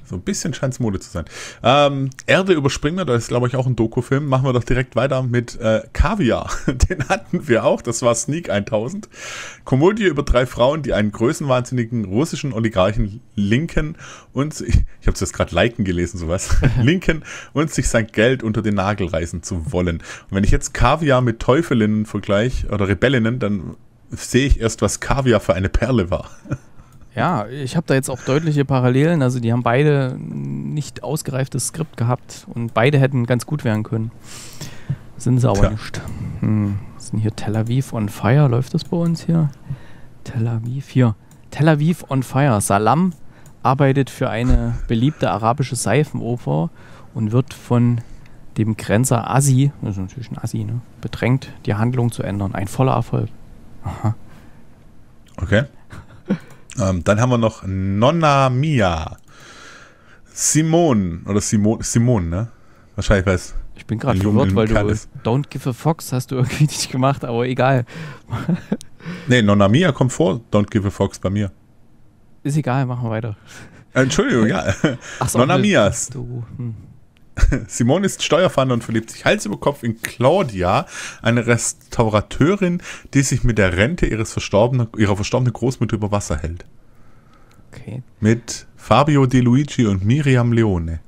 So ein bisschen scheint es Mode zu sein. Ähm, Erde überspringen wir, das ist glaube ich auch ein Doku-Film. Machen wir doch direkt weiter mit äh, Kaviar. Den hatten wir auch, das war Sneak tausend. Komödie über drei Frauen, die einen größenwahnsinnigen russischen Oligarchen linken und, ich, ich habe es jetzt gerade liken gelesen, sowas, linken und sich sein Geld unter den Nagel reißen zu wollen. Und wenn ich jetzt Kaviar mit Teufelinnen vergleiche, oder Rebellinnen, dann sehe ich erst, was Kaviar für eine Perle war. Ja, ich habe da jetzt auch deutliche Parallelen. Also die haben beide nicht ausgereiftes Skript gehabt und beide hätten ganz gut werden können. Sind sie aber Tja. nicht. Hm. Was sind hier Tel Aviv on Fire? Läuft das bei uns hier? Tel Aviv hier. Tel Aviv on Fire. Salam arbeitet für eine beliebte arabische Seifenoper und wird von dem Grenzer Assi, das ist natürlich ein Assi, ne, bedrängt, die Handlung zu ändern. Ein voller Erfolg. Aha. Okay. Ähm, dann haben wir noch Nonna Mia. Simone, oder Simone, Simone, ne? Wahrscheinlich weiß. Ich bin gerade verwirrt, weil du ist. Don't Give a Fox hast du irgendwie nicht gemacht, aber egal. Nee, Nonna Mia kommt vor, Don't Give a Fox bei mir. Ist egal, machen wir weiter. Entschuldigung, ja. Ach so, Nonna ne, Mia. Du, hm. Simone ist Steuerfahnder und verliebt sich Hals über Kopf in Claudia, eine Restaurateurin, die sich mit der Rente ihres verstorbenen, ihrer verstorbenen Großmutter über Wasser hält. Okay. Mit Fabio De Luigi und Miriam Leone.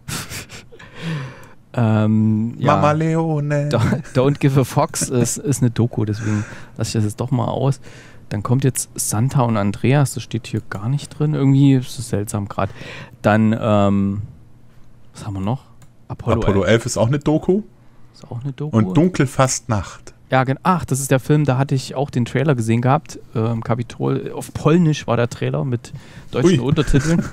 ähm, ja. Mama Leone. Don't Give a Fox ist, ist eine Doku, deswegen lasse ich das jetzt doch mal aus. Dann kommt jetzt Santa und Andreas, das steht hier gar nicht drin. Irgendwie ist das seltsam gerade. Dann, ähm, was haben wir noch? Apollo, Apollo elf ist auch eine Doku. Ist auch eine Doku. Und Dunkel fast Nacht. Ja, genau. Ach, das ist der Film, da hatte ich auch den Trailer gesehen gehabt. Ähm, Kapitol, auf Polnisch war der Trailer mit deutschen Ui. Untertiteln.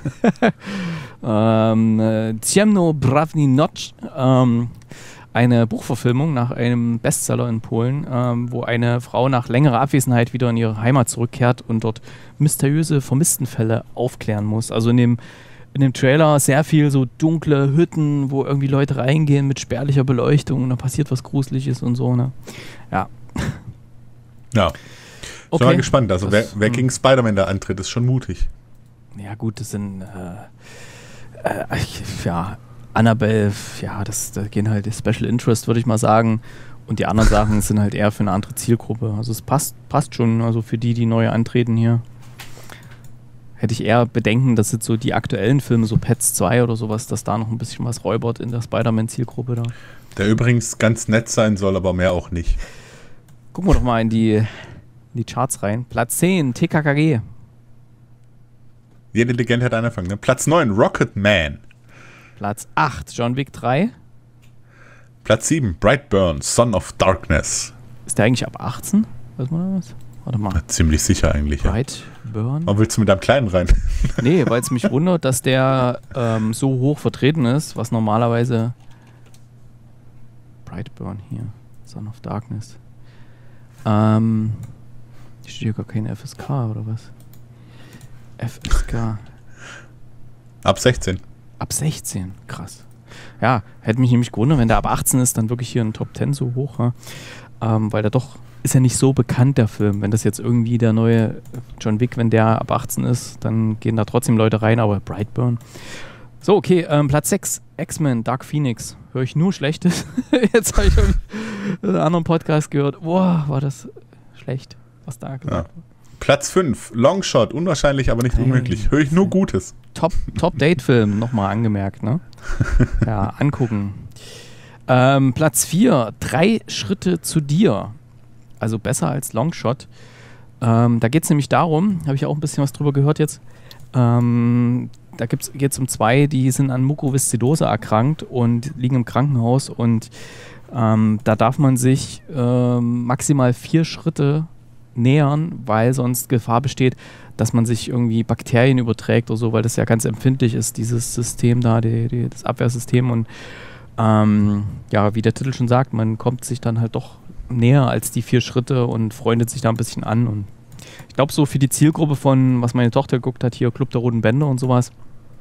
ähm, äh, Ciemno Brawni Noc. Ähm, eine Buchverfilmung nach einem Bestseller in Polen, ähm, wo eine Frau nach längerer Abwesenheit wieder in ihre Heimat zurückkehrt und dort mysteriöse Vermisstenfälle aufklären muss. Also in dem In dem Trailer sehr viel so dunkle Hütten, wo irgendwie Leute reingehen mit spärlicher Beleuchtung und da passiert was Gruseliges und so, ne? Ja. Ja. Okay. Ich bin mal gespannt. Also das, wer, wer gegen Spider-Man da antritt, ist schon mutig. Ja gut, das sind äh, äh, ja, Annabelle, ja, das, da gehen halt die Special Interest, würde ich mal sagen. Und die anderen Sachen sind halt eher für eine andere Zielgruppe. Also es passt, passt schon, also für die, die neu antreten hier. Hätte ich eher Bedenken, dass jetzt so die aktuellen Filme, so Pets zwei oder sowas, dass da noch ein bisschen was räubert in der Spider-Man-Zielgruppe da. Der übrigens ganz nett sein soll, aber mehr auch nicht. Gucken wir doch mal in die, in die Charts rein. Platz zehn, T K K G. Jede Legende hat einen Anfang, ne? Platz neun, Rocket Man. Platz acht, John Wick drei. Platz sieben, Brightburn, Son of Darkness. Ist der eigentlich ab achtzehn? Weiß man da was? Warte mal. Ja, ziemlich sicher eigentlich, ja. Brightburn? Warum willst du mit deinem Kleinen rein? Nee, weil es mich wundert, dass der ähm, so hoch vertreten ist, was normalerweise... Brightburn hier. Son of Darkness. Ähm... Hier steht hier gar kein F S K, oder was? F S K. Ab sechzehn. Ab sechzehn, krass. Ja, hätte mich nämlich gewundert, wenn der ab achtzehn ist, dann wirklich hier in Top zehn so hoch. Ja? Ähm, weil der doch... Ist ja nicht so bekannt, der Film. Wenn das jetzt irgendwie der neue John Wick, wenn der ab achtzehn ist, dann gehen da trotzdem Leute rein, aber Brightburn. So, okay, ähm, Platz sechs, X-Men, Dark Phoenix. Höre ich nur Schlechtes. Jetzt habe ich einen anderen Podcast gehört. Boah, war das schlecht, was da gesagt ja. Platz fünf, Longshot, unwahrscheinlich, aber nicht hey. unmöglich. Höre ich nur Gutes. Top, Top-Date-Film, nochmal angemerkt, ne? Ja, angucken. Ähm, Platz vier, Drei Schritte zu dir. Also besser als Longshot. Ähm, da geht es nämlich darum, habe ich auch ein bisschen was drüber gehört jetzt, ähm, da geht es um zwei, die sind an Mukoviszidose erkrankt und liegen im Krankenhaus und ähm, da darf man sich ähm, maximal vier Schritte nähern, weil sonst Gefahr besteht, dass man sich irgendwie Bakterien überträgt oder so, weil das ja ganz empfindlich ist, dieses System da, die, die, das Abwehrsystem und ähm, ja, wie der Titel schon sagt, man kommt sich dann halt doch näher als die vier Schritte und freundet sich da ein bisschen an. Und ich glaube, so für die Zielgruppe von, was meine Tochter geguckt hat, hier Club der Roten Bänder und sowas,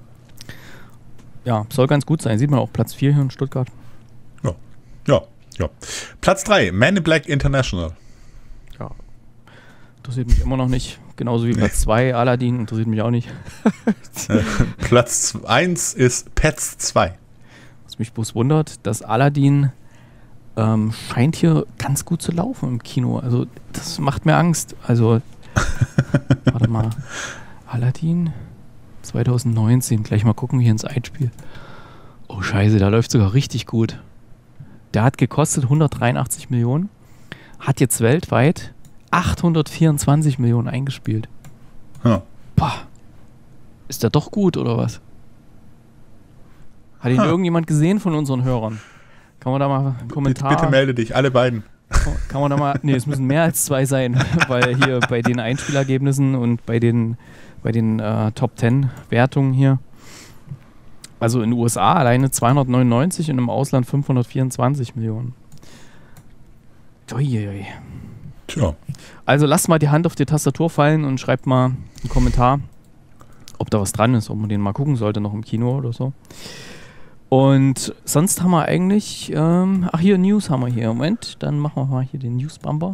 ja, soll ganz gut sein. Sieht man auch Platz vier hier in Stuttgart. Ja, ja, ja. Platz drei, Man in Black International. Ja, interessiert mich immer noch nicht. Genauso wie Platz zwei, Aladdin, interessiert mich auch nicht. Platz eins ist Pets zwei. Was mich bloß wundert, dass Aladdin ähm, scheint hier ganz gut zu laufen im Kino. Also das macht mir Angst. Also, warte mal. Aladdin zwanzig neunzehn. Gleich mal gucken hier ins Einspiel. Oh scheiße, da läuft sogar richtig gut. Der hat gekostet hundertdreiundachtzig Millionen. Hat jetzt weltweit achthundertvierundzwanzig Millionen eingespielt. Ja. Boah. Ist der doch gut, oder was? Hat ihn ha. irgendjemand gesehen von unseren Hörern? Kann man da mal einen Kommentar... Bitte, bitte melde dich, alle beiden. Kann man da mal... Nee, es müssen mehr als zwei sein, weil hier bei den Einspielergebnissen und bei den, bei den äh, Top zehn Wertungen hier, also in den U S A alleine zweihundertneunundneunzig und im Ausland fünfhundertvierundzwanzig Millionen. Uiuiui. Tja. Also lasst mal die Hand auf die Tastatur fallen und schreibt mal einen Kommentar, ob da was dran ist, ob man den mal gucken sollte noch im Kino oder so. Und sonst haben wir eigentlich, ähm, ach hier, News haben wir hier. Moment, dann machen wir mal hier den News-Bumper.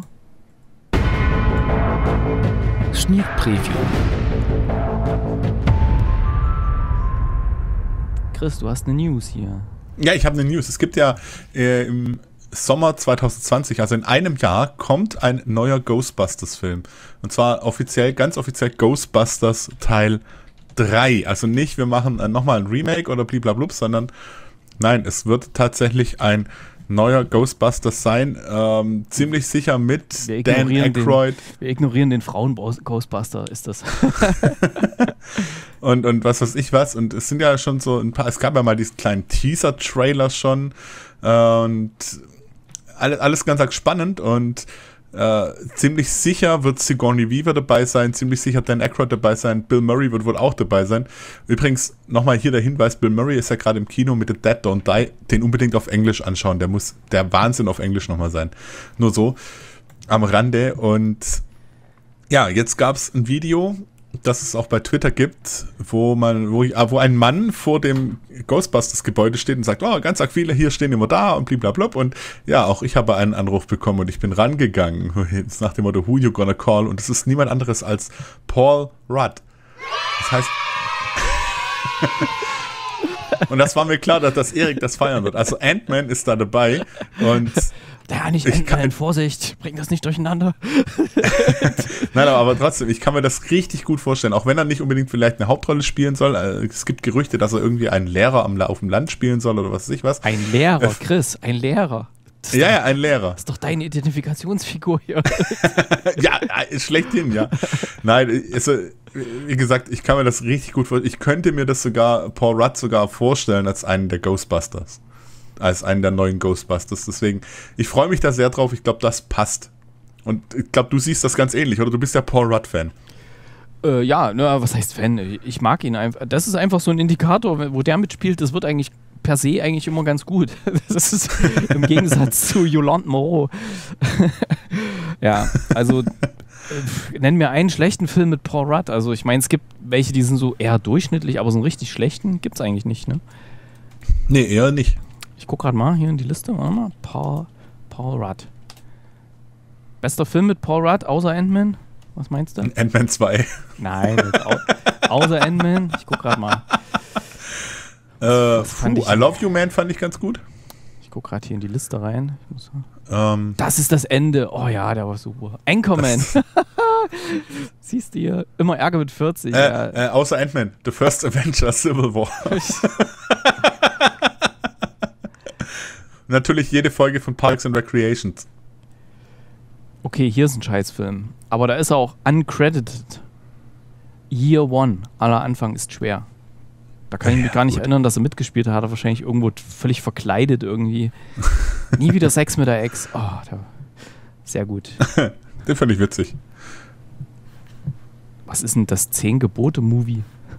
Sneak Preview. Chris, du hast eine News hier. Ja, ich habe eine News. Es gibt ja äh, im Sommer zwanzig zwanzig, also in einem Jahr, kommt ein neuer Ghostbusters-Film. Und zwar offiziell, ganz offiziell Ghostbusters Teil drei. Also nicht, wir machen äh, nochmal ein Remake oder bliblablub, sondern nein, es wird tatsächlich ein neuer Ghostbusters sein. Ähm, ziemlich sicher mit Dan Aykroyd. Den, wir ignorieren den Frauen-Ghostbuster, ist das. und, und was weiß ich was. Und es sind ja schon so ein paar, es gab ja mal diesen kleinen Teaser-Trailer schon. Äh, und alles, alles ganz spannend und äh, ziemlich sicher wird Sigourney Weaver dabei sein, ziemlich sicher Dan Aykroyd dabei sein, Bill Murray wird wohl auch dabei sein. Übrigens, nochmal hier der Hinweis, Bill Murray ist ja gerade im Kino mit The Dead Don't Die, den unbedingt auf Englisch anschauen, der muss der Wahnsinn auf Englisch nochmal sein. Nur so, am Rande. Und ja, jetzt gab es ein Video, das es auch bei Twitter gibt, wo man, wo, wo ein Mann vor dem Ghostbusters-Gebäude steht und sagt, oh, ganz arg viele hier stehen immer da und blablabla. Und ja, auch ich habe einen Anruf bekommen und ich bin rangegangen. Jetzt nach dem Motto, who you gonna call? Und es ist niemand anderes als Paul Rudd. Das heißt... Und das war mir klar, dass das Erik das feiern wird. Also Ant-Man ist da dabei und ja, nicht Ant-Man, Vorsicht, bring das nicht durcheinander. Nein, aber trotzdem, ich kann mir das richtig gut vorstellen, auch wenn er nicht unbedingt vielleicht eine Hauptrolle spielen soll. Es gibt Gerüchte, dass er irgendwie einen Lehrer am, auf dem Land spielen soll oder was weiß ich was. Ein Lehrer, Chris, ein Lehrer. Ja, ja, ein Lehrer. Das ist doch deine Identifikationsfigur hier. Ja, schlechthin, ja. Nein, also, wie gesagt, ich kann mir das richtig gut vorstellen. Ich könnte mir das sogar, Paul Rudd sogar vorstellen als einen der Ghostbusters. Als einen der neuen Ghostbusters. Deswegen, ich freue mich da sehr drauf. Ich glaube, das passt. Und ich glaube, du siehst das ganz ähnlich, oder? Du bist ja Paul Rudd-Fan. Äh, ja, ne, was heißt Fan? Ich mag ihn einfach. Das ist einfach so ein Indikator, wo der mitspielt, das wird eigentlich per se eigentlich immer ganz gut. Das ist im Gegensatz zu Yolande Moreau. Ja, also äh, nenn mir einen schlechten Film mit Paul Rudd. Also ich meine, es gibt welche, die sind so eher durchschnittlich, aber so einen richtig schlechten gibt es eigentlich nicht, ne? Nee, eher nicht. Ich gucke gerade mal hier in die Liste. Warte mal. Paul, Paul Rudd. Bester Film mit Paul Rudd, außer Ant-Man? Was meinst du? Ant-Man zwei. Nein, au außer Ant-Man. Ich gucke gerade mal. Äh, puh, I Love You Man fand ich ganz gut. Ich gucke gerade hier in die Liste rein. Ich muss, ähm, das ist das Ende. Oh ja, der war super. Anchorman. Siehst du hier? Immer Ärger mit vierzig. Äh, ja. äh, außer Ant-Man. The First Avenger Civil War. Natürlich jede Folge von Parks and Recreations. Okay, hier ist ein Scheißfilm. Aber da ist er auch uncredited. Year One. Aller Anfang ist schwer. Da kann ich mich ja, gar nicht gut. erinnern, dass er mitgespielt hat. Hat er wahrscheinlich irgendwo völlig verkleidet irgendwie. Nie wieder Sex mit der Ex. Oh, der, sehr gut. Den fand ich witzig. Was ist denn das Zehn-Gebote-Movie?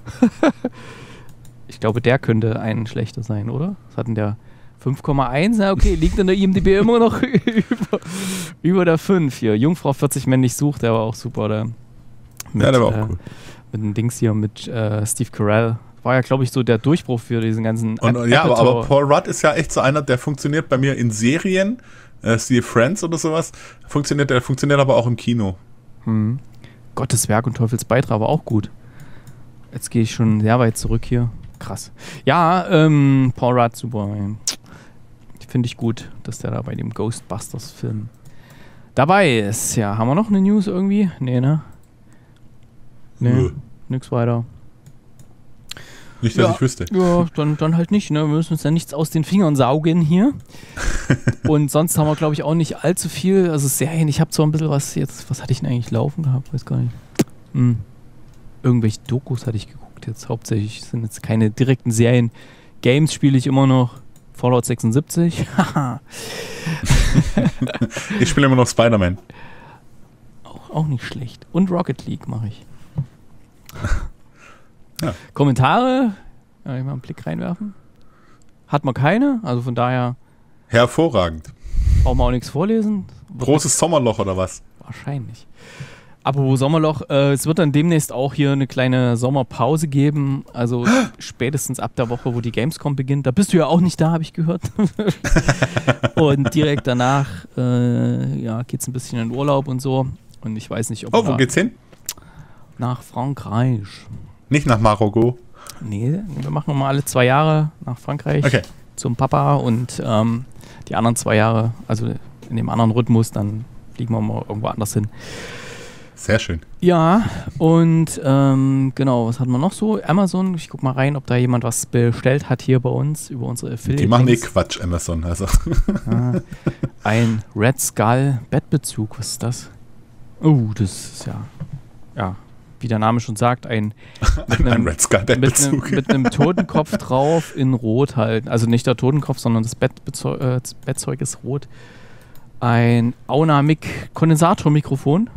Ich glaube, der könnte ein schlechter sein, oder? Was hat denn der? fünf Komma eins? Na okay, liegt in der I M D B immer noch über, über der fünf hier. Jungfrau vierzig männlich sucht, der war auch super. Der mit, ja, der war auch äh, cool. Mit dem Dings hier, mit äh, Steve Carell. War ja, glaube ich, so der Durchbruch für diesen ganzen... Und, und ja, aber, aber Paul Rudd ist ja echt so einer, der funktioniert bei mir in Serien, äh, siehe Friends oder sowas, funktioniert, der funktioniert aber auch im Kino. Hm. Gottes Werk und Teufels Beitrag war auch gut. Jetzt gehe ich schon sehr weit zurück hier. Krass. Ja, ähm, Paul Rudd, super. Finde ich gut, dass der da bei dem Ghostbusters-Film dabei ist. Ja, haben wir noch eine News irgendwie? Nee, ne? Nee, Nö. nix weiter. Nicht, dass Ja. ich wüsste. Ja, dann, dann halt nicht, ne? Wir müssen uns ja nichts aus den Fingern saugen hier. Und sonst haben wir, glaube ich, auch nicht allzu viel. Also Serien, ich habe zwar ein bisschen was jetzt, was hatte ich denn eigentlich laufen gehabt? Weiß gar nicht. Hm. Irgendwelche Dokus hatte ich geguckt jetzt. Hauptsächlich sind jetzt keine direkten Serien. Games spiele ich immer noch. Fallout sechsundsiebzig. Ich spiele immer noch Spider-Man. auch, auch nicht schlecht. Und Rocket League mache ich. Ja. Kommentare? Ja, ich mal einen Blick reinwerfen. Hat man keine, also von daher Hervorragend. brauchen wir auch nichts vorlesen. Großes Sommerloch oder was? Wahrscheinlich. Apropos Sommerloch, äh, es wird dann demnächst auch hier eine kleine Sommerpause geben, also spätestens ab der Woche, wo die Gamescom beginnt. Da bist du ja auch nicht da, habe ich gehört. Und direkt danach äh, ja, geht es ein bisschen in Urlaub und so. Und ich weiß nicht, ob Oh, wo da- geht's hin? nach Frankreich. Nicht nach Marokko. Nee, wir machen immer alle zwei Jahre nach Frankreich Okay. zum Papa und ähm, die anderen zwei Jahre, also in dem anderen Rhythmus, dann fliegen wir mal irgendwo anders hin. Sehr schön. Ja, und ähm, genau, was hatten wir noch so? Amazon, ich guck mal rein, ob da jemand was bestellt hat hier bei uns über unsere Affiliate. Die machen eh Quatsch, Amazon. Also. Ah, ein Red Skull Bettbezug, was ist das? Oh, das ist ja, ja, wie der Name schon sagt, ein mit Ein einem, Red Skull mit einem, Bettbezug. mit einem Totenkopf drauf in Rot halt. Also nicht der Totenkopf, sondern das Bettbezeug, äh, das Bettzeug ist rot. Ein Aunamic Kondensatormikrofon.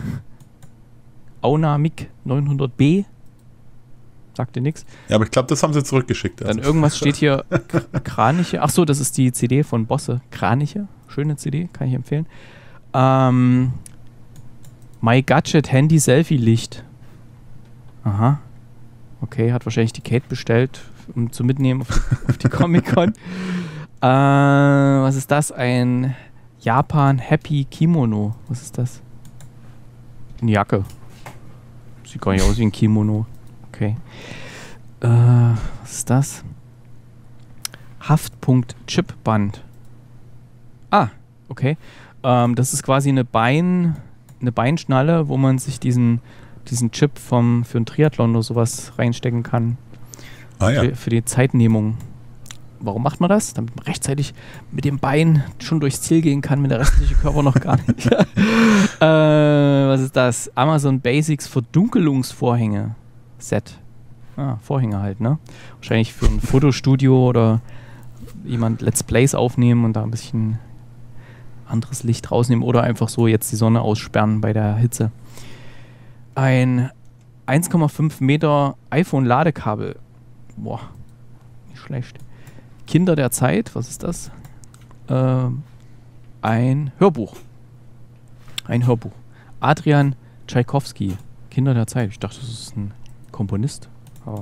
Aunamic neunhundert B. Sagt dir nichts. Ja, aber ich glaube, das haben sie zurückgeschickt. Dann Also. irgendwas steht hier K- Kraniche. Achso, das ist die C D von Bosse. Kraniche. Schöne C D, kann ich empfehlen. Ähm, My Gadget Handy Selfie Licht. Aha. Okay, hat wahrscheinlich die Kate bestellt, um zu mitnehmen auf die, auf die Comic-Con. Äh, was ist das? Ein Japan Happy Kimono. Was ist das? Eine Jacke. Sieht gar nicht aus wie ein Kimono. Okay. Äh, was ist das? Haftpunkt Chipband. Ah, okay. Ähm, das ist quasi eine Bein, eine Beinschnalle, wo man sich diesen, diesen Chip vom, für einen Triathlon oder sowas reinstecken kann. Ah ja. Für, für die Zeitnehmung. Warum macht man das? Damit man rechtzeitig mit dem Bein schon durchs Ziel gehen kann, mit der restliche Körper noch gar nicht. äh, was ist das? Amazon Basics Verdunkelungsvorhänge Set. Ah, Vorhänge halt, ne? Wahrscheinlich für ein Fotostudio oder jemand Let's Plays aufnehmen und da ein bisschen anderes Licht rausnehmen oder einfach so jetzt die Sonne aussperren bei der Hitze. Ein eins Komma fünf Meter iPhone-Ladekabel. Boah, nicht schlecht. Kinder der Zeit, was ist das? Ähm, ein Hörbuch. Ein Hörbuch. Adrian Tschaikowski, Kinder der Zeit. Ich dachte, das ist ein Komponist. Aber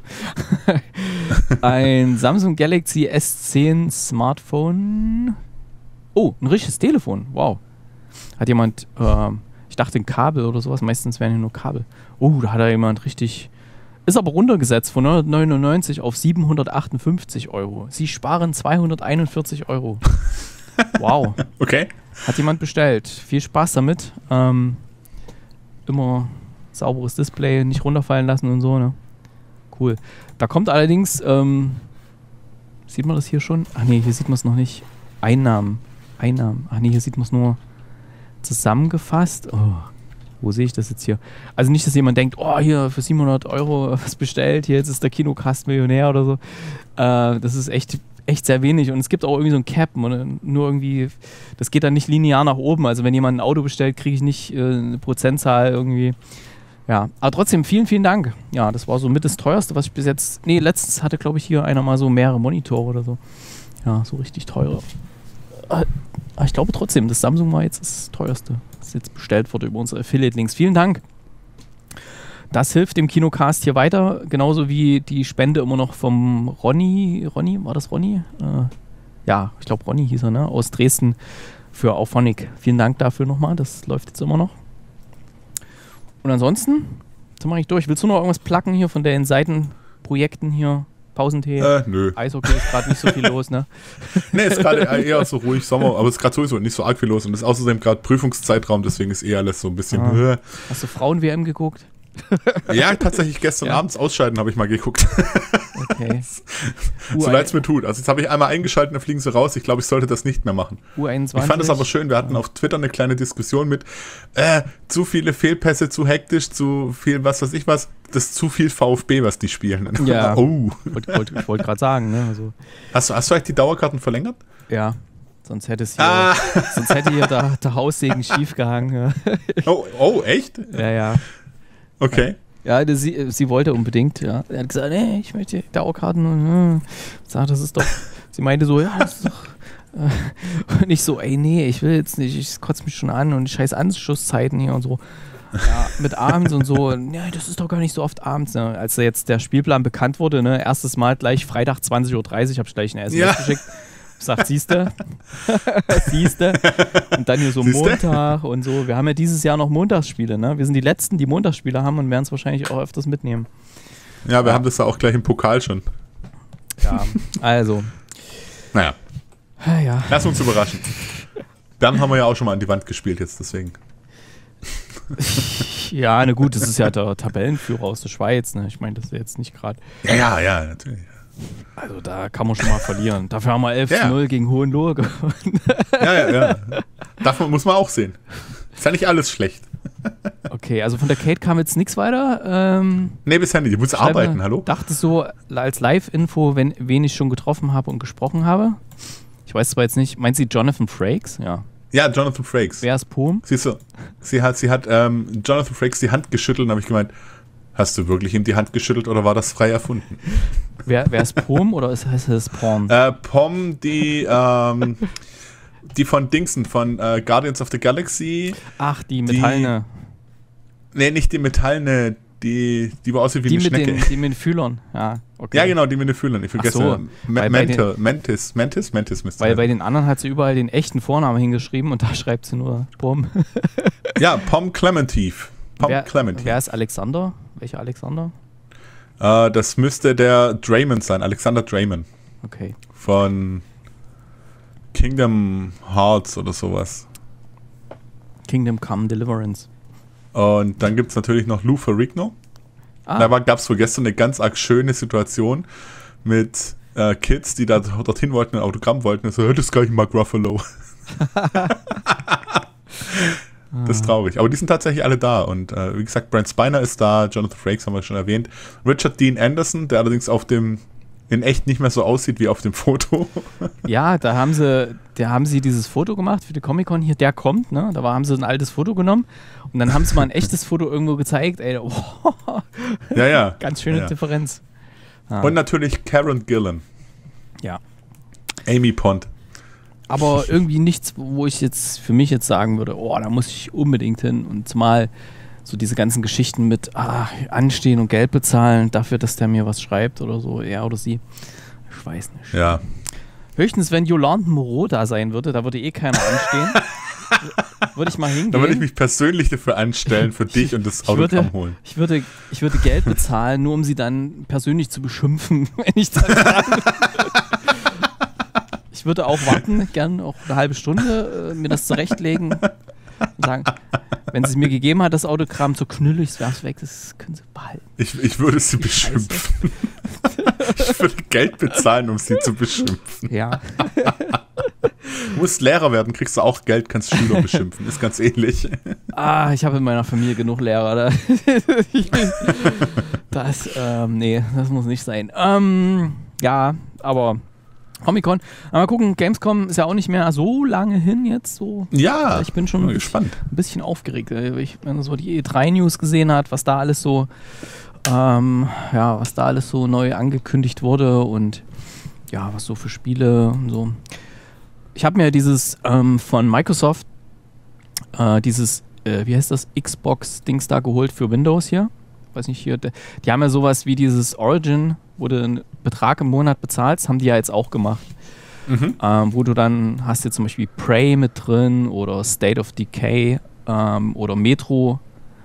ein Samsung Galaxy S zehn Smartphone. Oh, ein richtiges Telefon. Wow. Hat jemand, ähm, ich dachte ein Kabel oder sowas. Meistens wären ja nur Kabel. Oh, da hat da jemand richtig... Ist aber runtergesetzt von neunhundertneunundneunzig auf siebenhundertachtundfünfzig Euro. Sie sparen zweihunderteinundvierzig Euro. Wow. Okay. Hat jemand bestellt. Viel Spaß damit. Ähm, immer sauberes Display, nicht runterfallen lassen und so, ne? Cool. Da kommt allerdings, ähm, sieht man das hier schon? Ach nee, hier sieht man es noch nicht. Einnahmen. Einnahmen. Ach nee, hier sieht man es nur zusammengefasst. Oh. Wo sehe ich das jetzt hier? Also nicht, dass jemand denkt, oh, hier für siebenhundert Euro was bestellt, hier jetzt ist der Kinocast Millionär oder so. Äh, das ist echt, echt sehr wenig und es gibt auch irgendwie so ein Cap, man, nur irgendwie, das geht dann nicht linear nach oben. Also wenn jemand ein Auto bestellt, kriege ich nicht äh, eine Prozentzahl irgendwie. Ja, aber trotzdem vielen, vielen Dank. Ja, das war so mit das teuerste, was ich bis jetzt, nee, letztens hatte, glaube ich, hier einer mal so mehrere Monitore oder so. Ja, so richtig teure. Aber ich glaube trotzdem, das Samsung war jetzt das teuerste, was jetzt bestellt wurde über unsere Affiliate-Links. Vielen Dank. Das hilft dem Kinocast hier weiter, genauso wie die Spende immer noch vom Ronny, Ronny, war das Ronny? Äh, ja, ich glaube Ronny hieß er, ne? Aus Dresden für Auphonic. Vielen Dank dafür nochmal, das läuft jetzt immer noch. Und ansonsten sind wir eigentlich durch. Willst du noch irgendwas placken hier von den Seitenprojekten hier? Pausentee? Äh, nö. Eishockey ist gerade nicht so viel los, ne? Nee, ist gerade eher so ruhig Sommer, aber es ist gerade sowieso nicht so arg viel los und es ist außerdem gerade Prüfungszeitraum, deswegen ist eh alles so ein bisschen. Ah. Hast du Frauen-W M geguckt? Ja, tatsächlich gestern Ja. abends ausscheiden habe ich mal geguckt. Okay. So leid es mir tut. Also jetzt habe ich einmal eingeschaltet, dann fliegen sie raus. Ich glaube, ich sollte das nicht mehr machen. U einundzwanzig. Ich fand es aber schön. Wir hatten auf Twitter eine kleine Diskussion mit äh, zu viele Fehlpässe, zu hektisch, zu viel was weiß ich was. Das ist zu viel VfB, was die spielen. Ja. Oh. Wollt, wollt, ich wollte gerade sagen, ne? Also, Hast du, hast du eigentlich die Dauerkarten verlängert? ja. Sonst hätte es hier, Ah. sonst hätte hier der, der Haussegen schief gehangen. Ja, Oh, oh, echt? ja. ja. Okay. Ja, das, sie, sie wollte unbedingt, ja. Er hat gesagt, nee, ich möchte Dauerkarten. Und, äh, sag, das ist doch. Sie meinte so, ja, das ist doch. Äh, und ich so, ey, nee, ich will jetzt nicht, ich kotze mich schon an und scheiß Anschusszeiten hier und so. Ja, mit abends und so. Ja, das ist doch gar nicht so oft abends. Ne? Als jetzt der Spielplan bekannt wurde, ne, erstes Mal gleich Freitag zwanzig Uhr dreißig, habe ich gleich eine S M S Ja. geschickt. Sagt, siehste, siehste. Und dann hier so Siehste? Montag und so. Wir haben ja dieses Jahr noch Montagsspiele, ne? Wir sind die Letzten, die Montagsspiele haben und werden es wahrscheinlich auch öfters mitnehmen. Ja, wir haben das ja auch gleich im Pokal schon. Ja, also. Naja, Ja. lass uns überraschen. Dann haben wir ja auch schon mal an die Wand gespielt jetzt, deswegen. Ja, na gut, das ist ja der Tabellenführer aus der Schweiz, ne? Ich meine, das ist jetzt nicht gerade. Ja, ja, ja, natürlich. Also da kann man schon mal verlieren. Dafür haben wir elf zu Ja. null gegen Hohenlohe gewonnen. Ja, ja, ja. Davon muss man auch sehen. Ist ja nicht alles schlecht. Okay, also von der Kate kam jetzt nichts weiter. Ähm, Nee, bisher nicht. Die muss Schreibe, arbeiten, hallo? Dachte so als Live-Info, wenn, wen ich schon getroffen habe und gesprochen habe. Ich weiß zwar jetzt nicht, meint sie Jonathan Frakes? Ja. Ja, Jonathan Frakes. Wer ist Pohm? Siehst du, sie hat, sie hat ähm, Jonathan Frakes die Hand geschüttelt und habe ich gemeint, hast du wirklich ihm die Hand geschüttelt oder war das frei erfunden? Wer, wer ist Pohm oder ist, heißt es Porn? Äh, Pom, die, ähm, die von Dingsen, von äh, Guardians of the Galaxy. Ach, die metallene. Nee, nicht die metallene, die, die war aussieht wie Die eine mit, Schnecke. den, die mit den Fühlern. Ja, okay. Ja, genau, die mit den Fühlern. Ich vergesse. so, Ma- weil bei Mental, Mantis, Mantis, Mantis müsste Weil sein. bei den anderen hat sie überall den echten Vornamen hingeschrieben und da schreibt sie nur Pohm. Ja, Pom Clementif. Pom Wer, Clementif. wer ist Alexander? Welcher Alexander? Äh, das müsste der Draymond sein, Alexander Draymond. Okay. Von Kingdom Hearts oder sowas. Kingdom Come Deliverance. Und dann gibt es natürlich noch Lou Ferrigno. Ah, Da gab es vorgestern eine ganz arg schöne Situation mit äh, Kids, die da dorthin wollten, ein Autogramm wollten. Und so, das ist gar nicht Mark Ruffalo. Das ist traurig. Aber die sind tatsächlich alle da. Und äh, wie gesagt, Brent Spiner ist da, Jonathan Frakes haben wir schon erwähnt. Richard Dean Anderson, der allerdings auf dem in echt nicht mehr so aussieht wie auf dem Foto. ja, da haben sie, da haben sie dieses Foto gemacht für die Comic-Con hier, der kommt, ne? Da war, haben sie ein altes Foto genommen und dann haben sie mal ein echtes Foto irgendwo gezeigt, ey, oh, Ja, ja. ganz schöne ja. Differenz. Ah. Und natürlich Karen Gillan. Ja. Amy Pond. Aber irgendwie nichts, wo ich jetzt für mich jetzt sagen würde, oh, da muss ich unbedingt hin. Und zumal so diese ganzen Geschichten mit ah, anstehen und Geld bezahlen dafür, dass der mir was schreibt oder so, er oder sie. Ich weiß nicht. Ja. Höchstens, wenn Yolande Moreau da sein würde, da würde eh keiner anstehen. Würde ich mal hingehen. Da würde ich mich persönlich dafür anstellen, für dich und das Ich würde, Autogramm holen. ich, würde, ich würde Geld bezahlen, nur um sie dann persönlich zu beschimpfen, wenn ich dann dran Ich würde auch warten, gern auch eine halbe Stunde, äh, mir das zurechtlegen und sagen, wenn sie es mir gegeben hat, das Autogramm, so knüllig, es werf's weg, das können sie behalten. Ich, ich würde sie Die beschimpfen. Ich würde Geld bezahlen, um sie zu beschimpfen. Ja. Du musst Lehrer werden, kriegst du auch Geld, kannst Schüler beschimpfen. Ist ganz ähnlich. Ah, ich habe in meiner Familie genug Lehrer. Da. Das, ähm, nee, das muss nicht sein. Ähm, ja, aber Comic-Con. Mal gucken, Gamescom ist ja auch nicht mehr so lange hin jetzt. So. Ja, Ich bin schon bin gespannt. ein bisschen aufgeregt, weil ich, wenn man so die E drei News gesehen hat, was da alles so, ähm, ja, was da alles so neu angekündigt wurde und ja, was so für Spiele und so. Ich habe mir dieses ähm, von Microsoft, äh, dieses, äh, wie heißt das, Xbox-Dings da geholt für Windows hier. Weiß nicht, hier, die haben ja sowas wie dieses Origin, wo du einen Betrag im Monat bezahlst, haben die ja jetzt auch gemacht. Mhm. Ähm, wo du dann hast du zum Beispiel Prey mit drin oder State of Decay ähm, oder Metro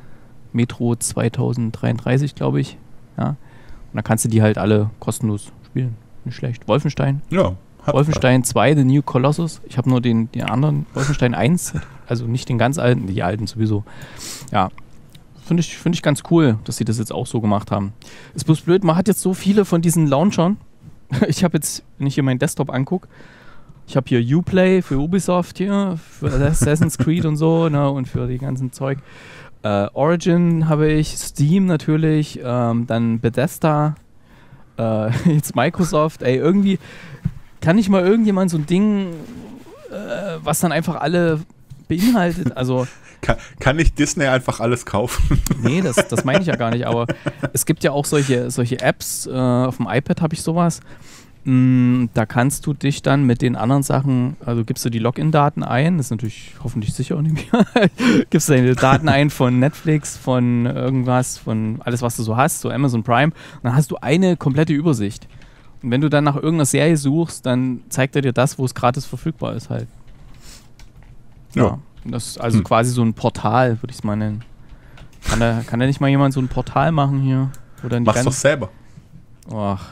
Metro zweitausenddreiunddreißig, glaube ich. Ja. Und dann kannst du die halt alle kostenlos spielen. Nicht schlecht. Wolfenstein. Ja. Wolfenstein zwei, The New Colossus. Ich habe nur den, den anderen Wolfenstein eins, also nicht den ganz alten, die alten sowieso. Ja, finde ich, find ich ganz cool, dass sie das jetzt auch so gemacht haben. Ist bloß blöd, man hat jetzt so viele von diesen Launchern. Ich habe jetzt, wenn ich hier meinen Desktop angucke, ich habe hier Uplay für Ubisoft hier, für Assassin's Creed und so, ne, und für die ganzen Zeug. Äh, Origin habe ich, Steam natürlich, ähm, dann Bethesda, äh, jetzt Microsoft. Ey, irgendwie kann nicht mal irgendjemand so ein Ding, äh, was dann einfach alle beinhaltet, also... Kann, kann nicht Disney einfach alles kaufen? Nee, das, das meine ich ja gar nicht, aber es gibt ja auch solche, solche Apps, äh, auf dem iPad habe ich sowas, mm, da kannst du dich dann mit den anderen Sachen, also gibst du die Login-Daten ein, das ist natürlich hoffentlich sicher auch nicht mehr, gibst du deine Daten ein von Netflix, von irgendwas, von alles, was du so hast, so Amazon Prime, und dann hast du eine komplette Übersicht. Und wenn du dann nach irgendeiner Serie suchst, dann zeigt er dir das, wo es gratis verfügbar ist halt. Ja. ja. Das ist also hm. quasi so ein Portal, würde ich es mal nennen. Kann da, kann da nicht mal jemand so ein Portal machen hier? Oder Mach's doch selber. Ach.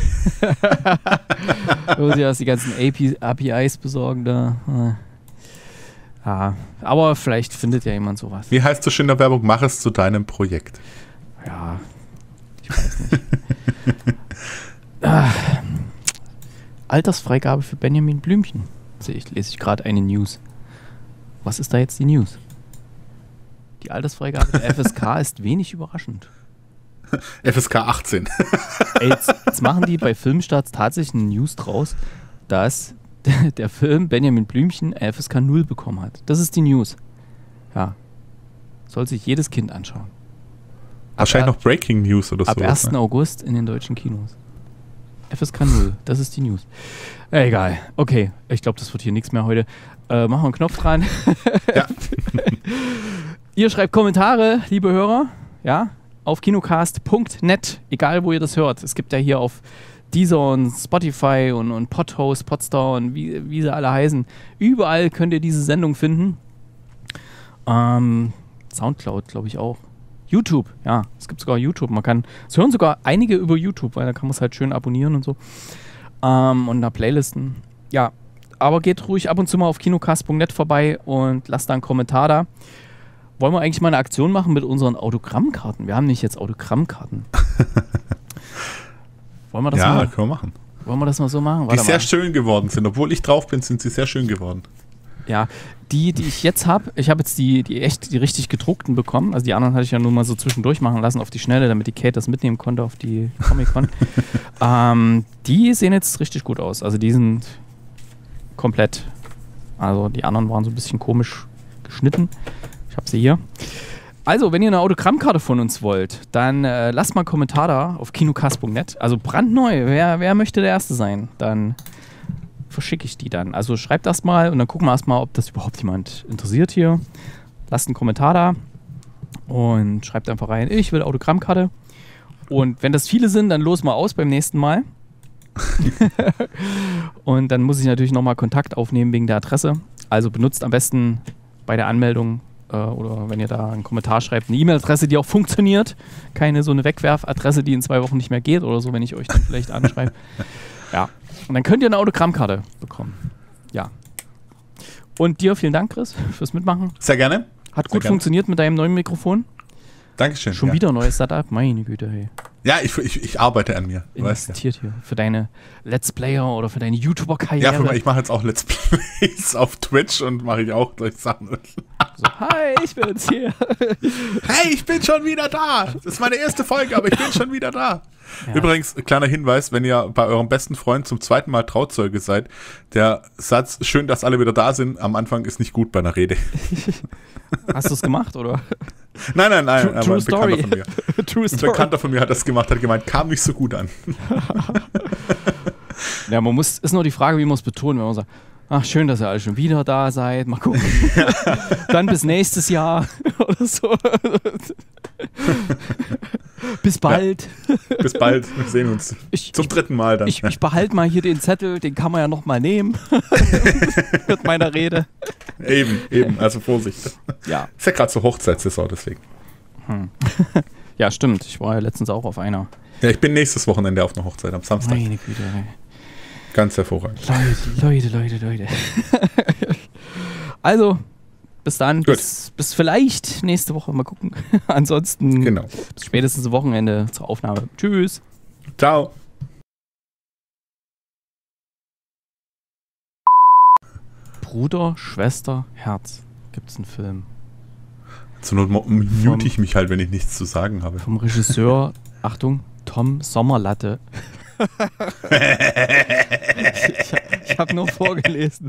Muss ja die ganzen A P Is besorgen da. Ja, aber vielleicht findet ja jemand sowas. Wie heißt so schön in der Werbung? Mach es zu deinem Projekt. Ja, ich weiß nicht. ah. Altersfreigabe für Benjamin Blümchen. Sehe ich, lese ich gerade eine News. Was ist da jetzt die News? Die Altersfreigabe der F S K ist wenig überraschend. F S K achtzehn. Ey, jetzt, jetzt machen die bei Filmstarts tatsächlich eine News draus, dass der, der Film Benjamin Blümchen F S K null bekommen hat. Das ist die News. Ja. Soll sich jedes Kind anschauen. Wahrscheinlich ab, noch Breaking News oder so. Ab ersten Ne? August in den deutschen Kinos. F S K null, das ist die News. Äh, egal. Okay, ich glaube, das wird hier nichts mehr heute. Äh, machen wir einen Knopf dran. Ja. Ihr schreibt Kommentare, liebe Hörer, ja, auf kinocast punkt net, egal wo ihr das hört. Es gibt ja hier auf Deezer und Spotify und, und Podhost, Podstar und wie, wie sie alle heißen. Überall könnt ihr diese Sendung finden. Ähm, Soundcloud, glaube ich auch. YouTube, ja, es gibt sogar YouTube. Man kann, es hören sogar einige über YouTube, weil da kann man es halt schön abonnieren und so. Ähm, und da Playlisten. Ja, aber geht ruhig ab und zu mal auf kinocast punkt net vorbei und lasst da einen Kommentar da. Wollen wir eigentlich mal eine Aktion machen mit unseren Autogrammkarten? Wir haben nicht jetzt Autogrammkarten. Wollen wir das ja, mal? Ja, können wir machen. Wollen wir das mal so machen? Warte die sehr mal. schön geworden sind. Obwohl ich drauf bin, sind sie sehr schön geworden. Ja, die, die ich jetzt habe, ich habe jetzt die, die echt, die richtig gedruckten bekommen. Also die anderen hatte ich ja nur mal so zwischendurch machen lassen auf die Schnelle, damit die Kate das mitnehmen konnte auf die Comic-Con. ähm, die sehen jetzt richtig gut aus. Also die sind komplett. Also die anderen waren so ein bisschen komisch geschnitten. Ich habe sie hier. Also, wenn ihr eine Autogrammkarte von uns wollt, dann äh, lasst mal einen Kommentar da auf kinocast punkt net. Also brandneu. Wer, wer möchte der Erste sein? Dann verschicke ich die dann. Also schreibt das mal und dann gucken wir erstmal, ob das überhaupt jemand interessiert hier. Lasst einen Kommentar da und schreibt einfach rein, ich will Autogrammkarte. Und wenn das viele sind, dann los mal aus beim nächsten Mal. Und dann muss ich natürlich nochmal Kontakt aufnehmen wegen der Adresse. Also benutzt am besten bei der Anmeldung äh, oder wenn ihr da einen Kommentar schreibt, eine E-Mail-Adresse, die auch funktioniert. Keine so eine Wegwerfadresse, die in zwei Wochen nicht mehr geht oder so, wenn ich euch dann vielleicht anschreibe. Ja. Und dann könnt ihr eine Autogrammkarte bekommen. Ja. Und dir vielen Dank, Chris, fürs Mitmachen. Sehr gerne. Hat gut Sehr funktioniert gerne. mit deinem neuen Mikrofon. Dankeschön. Schon ja. wieder neues Setup? Meine Güte, hey. Ja, ich, ich, ich arbeite an mir. Investiert hier. Für deine Let's Player oder für deine YouTuber-Karriere. Ja, für, ich mache jetzt auch Let's Plays auf Twitch und mache ich auch gleich Sachen. So, hi, ich bin's hier. Hey, ich bin schon wieder da. Das ist meine erste Folge, aber ich bin schon wieder da. Ja. Übrigens, kleiner Hinweis, wenn ihr bei eurem besten Freund zum zweiten Mal Trauzeuge seid, der Satz, schön, dass alle wieder da sind, am Anfang ist nicht gut bei einer Rede. Hast du es gemacht, oder? Nein, nein, nein, True, aber true ein Story. Bekannter von mir. True ein Story. Bekannter von mir hat das gemacht, hat gemeint, kam nicht so gut an. Ja, man muss, ist nur die Frage, wie man es betont, wenn man sagt, ach, schön, dass ihr alle schon wieder da seid, mal gucken. Dann bis nächstes Jahr oder so. Bis bald. Ja, bis bald, wir sehen uns. Ich, Zum dritten Mal dann. Ich, ich behalte mal hier den Zettel, den kann man ja noch mal nehmen. Mit meiner Rede. Eben, eben, also Vorsicht. Ja. Ist ja gerade so Hochzeitssaison, deswegen. Hm. Ja, stimmt. Ich war ja letztens auch auf einer. Ja, ich bin nächstes Wochenende auf einer Hochzeit am Samstag. Meine Güte. Ey. Ganz hervorragend. Leute, Leute, Leute, Leute. Also, bis dann. Bis, bis vielleicht nächste Woche. Mal gucken. Ansonsten genau. Bis spätestens Wochenende zur Aufnahme. Tschüss. Ciao. Bruder, Schwester, Herz. Gibt's einen Film. Zur Not mute ich mich halt, wenn ich nichts zu sagen habe. Vom Regisseur, Achtung, Tom Sommerlatte. ich ich habe nur vorgelesen.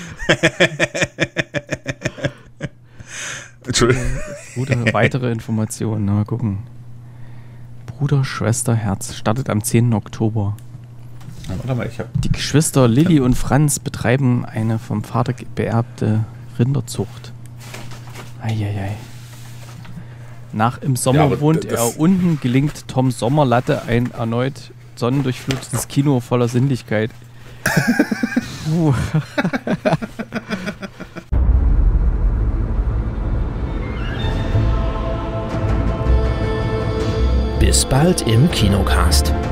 Entschuldigung. Bruder, weitere Informationen. Mal gucken. Bruder, Schwester, Herz. Startet am zehnten Oktober. Na, warte mal, ich hab Die Geschwister Lilly und Franz betreiben eine vom Vater beerbte Rinderzucht. Eieiei. Nach Im Sommer Ja, wohnt das- er unten, gelingt Tom Sommerlatte ein erneut sonnendurchflutetes Kino voller Sinnlichkeit. Puh. Bis bald im Kinocast.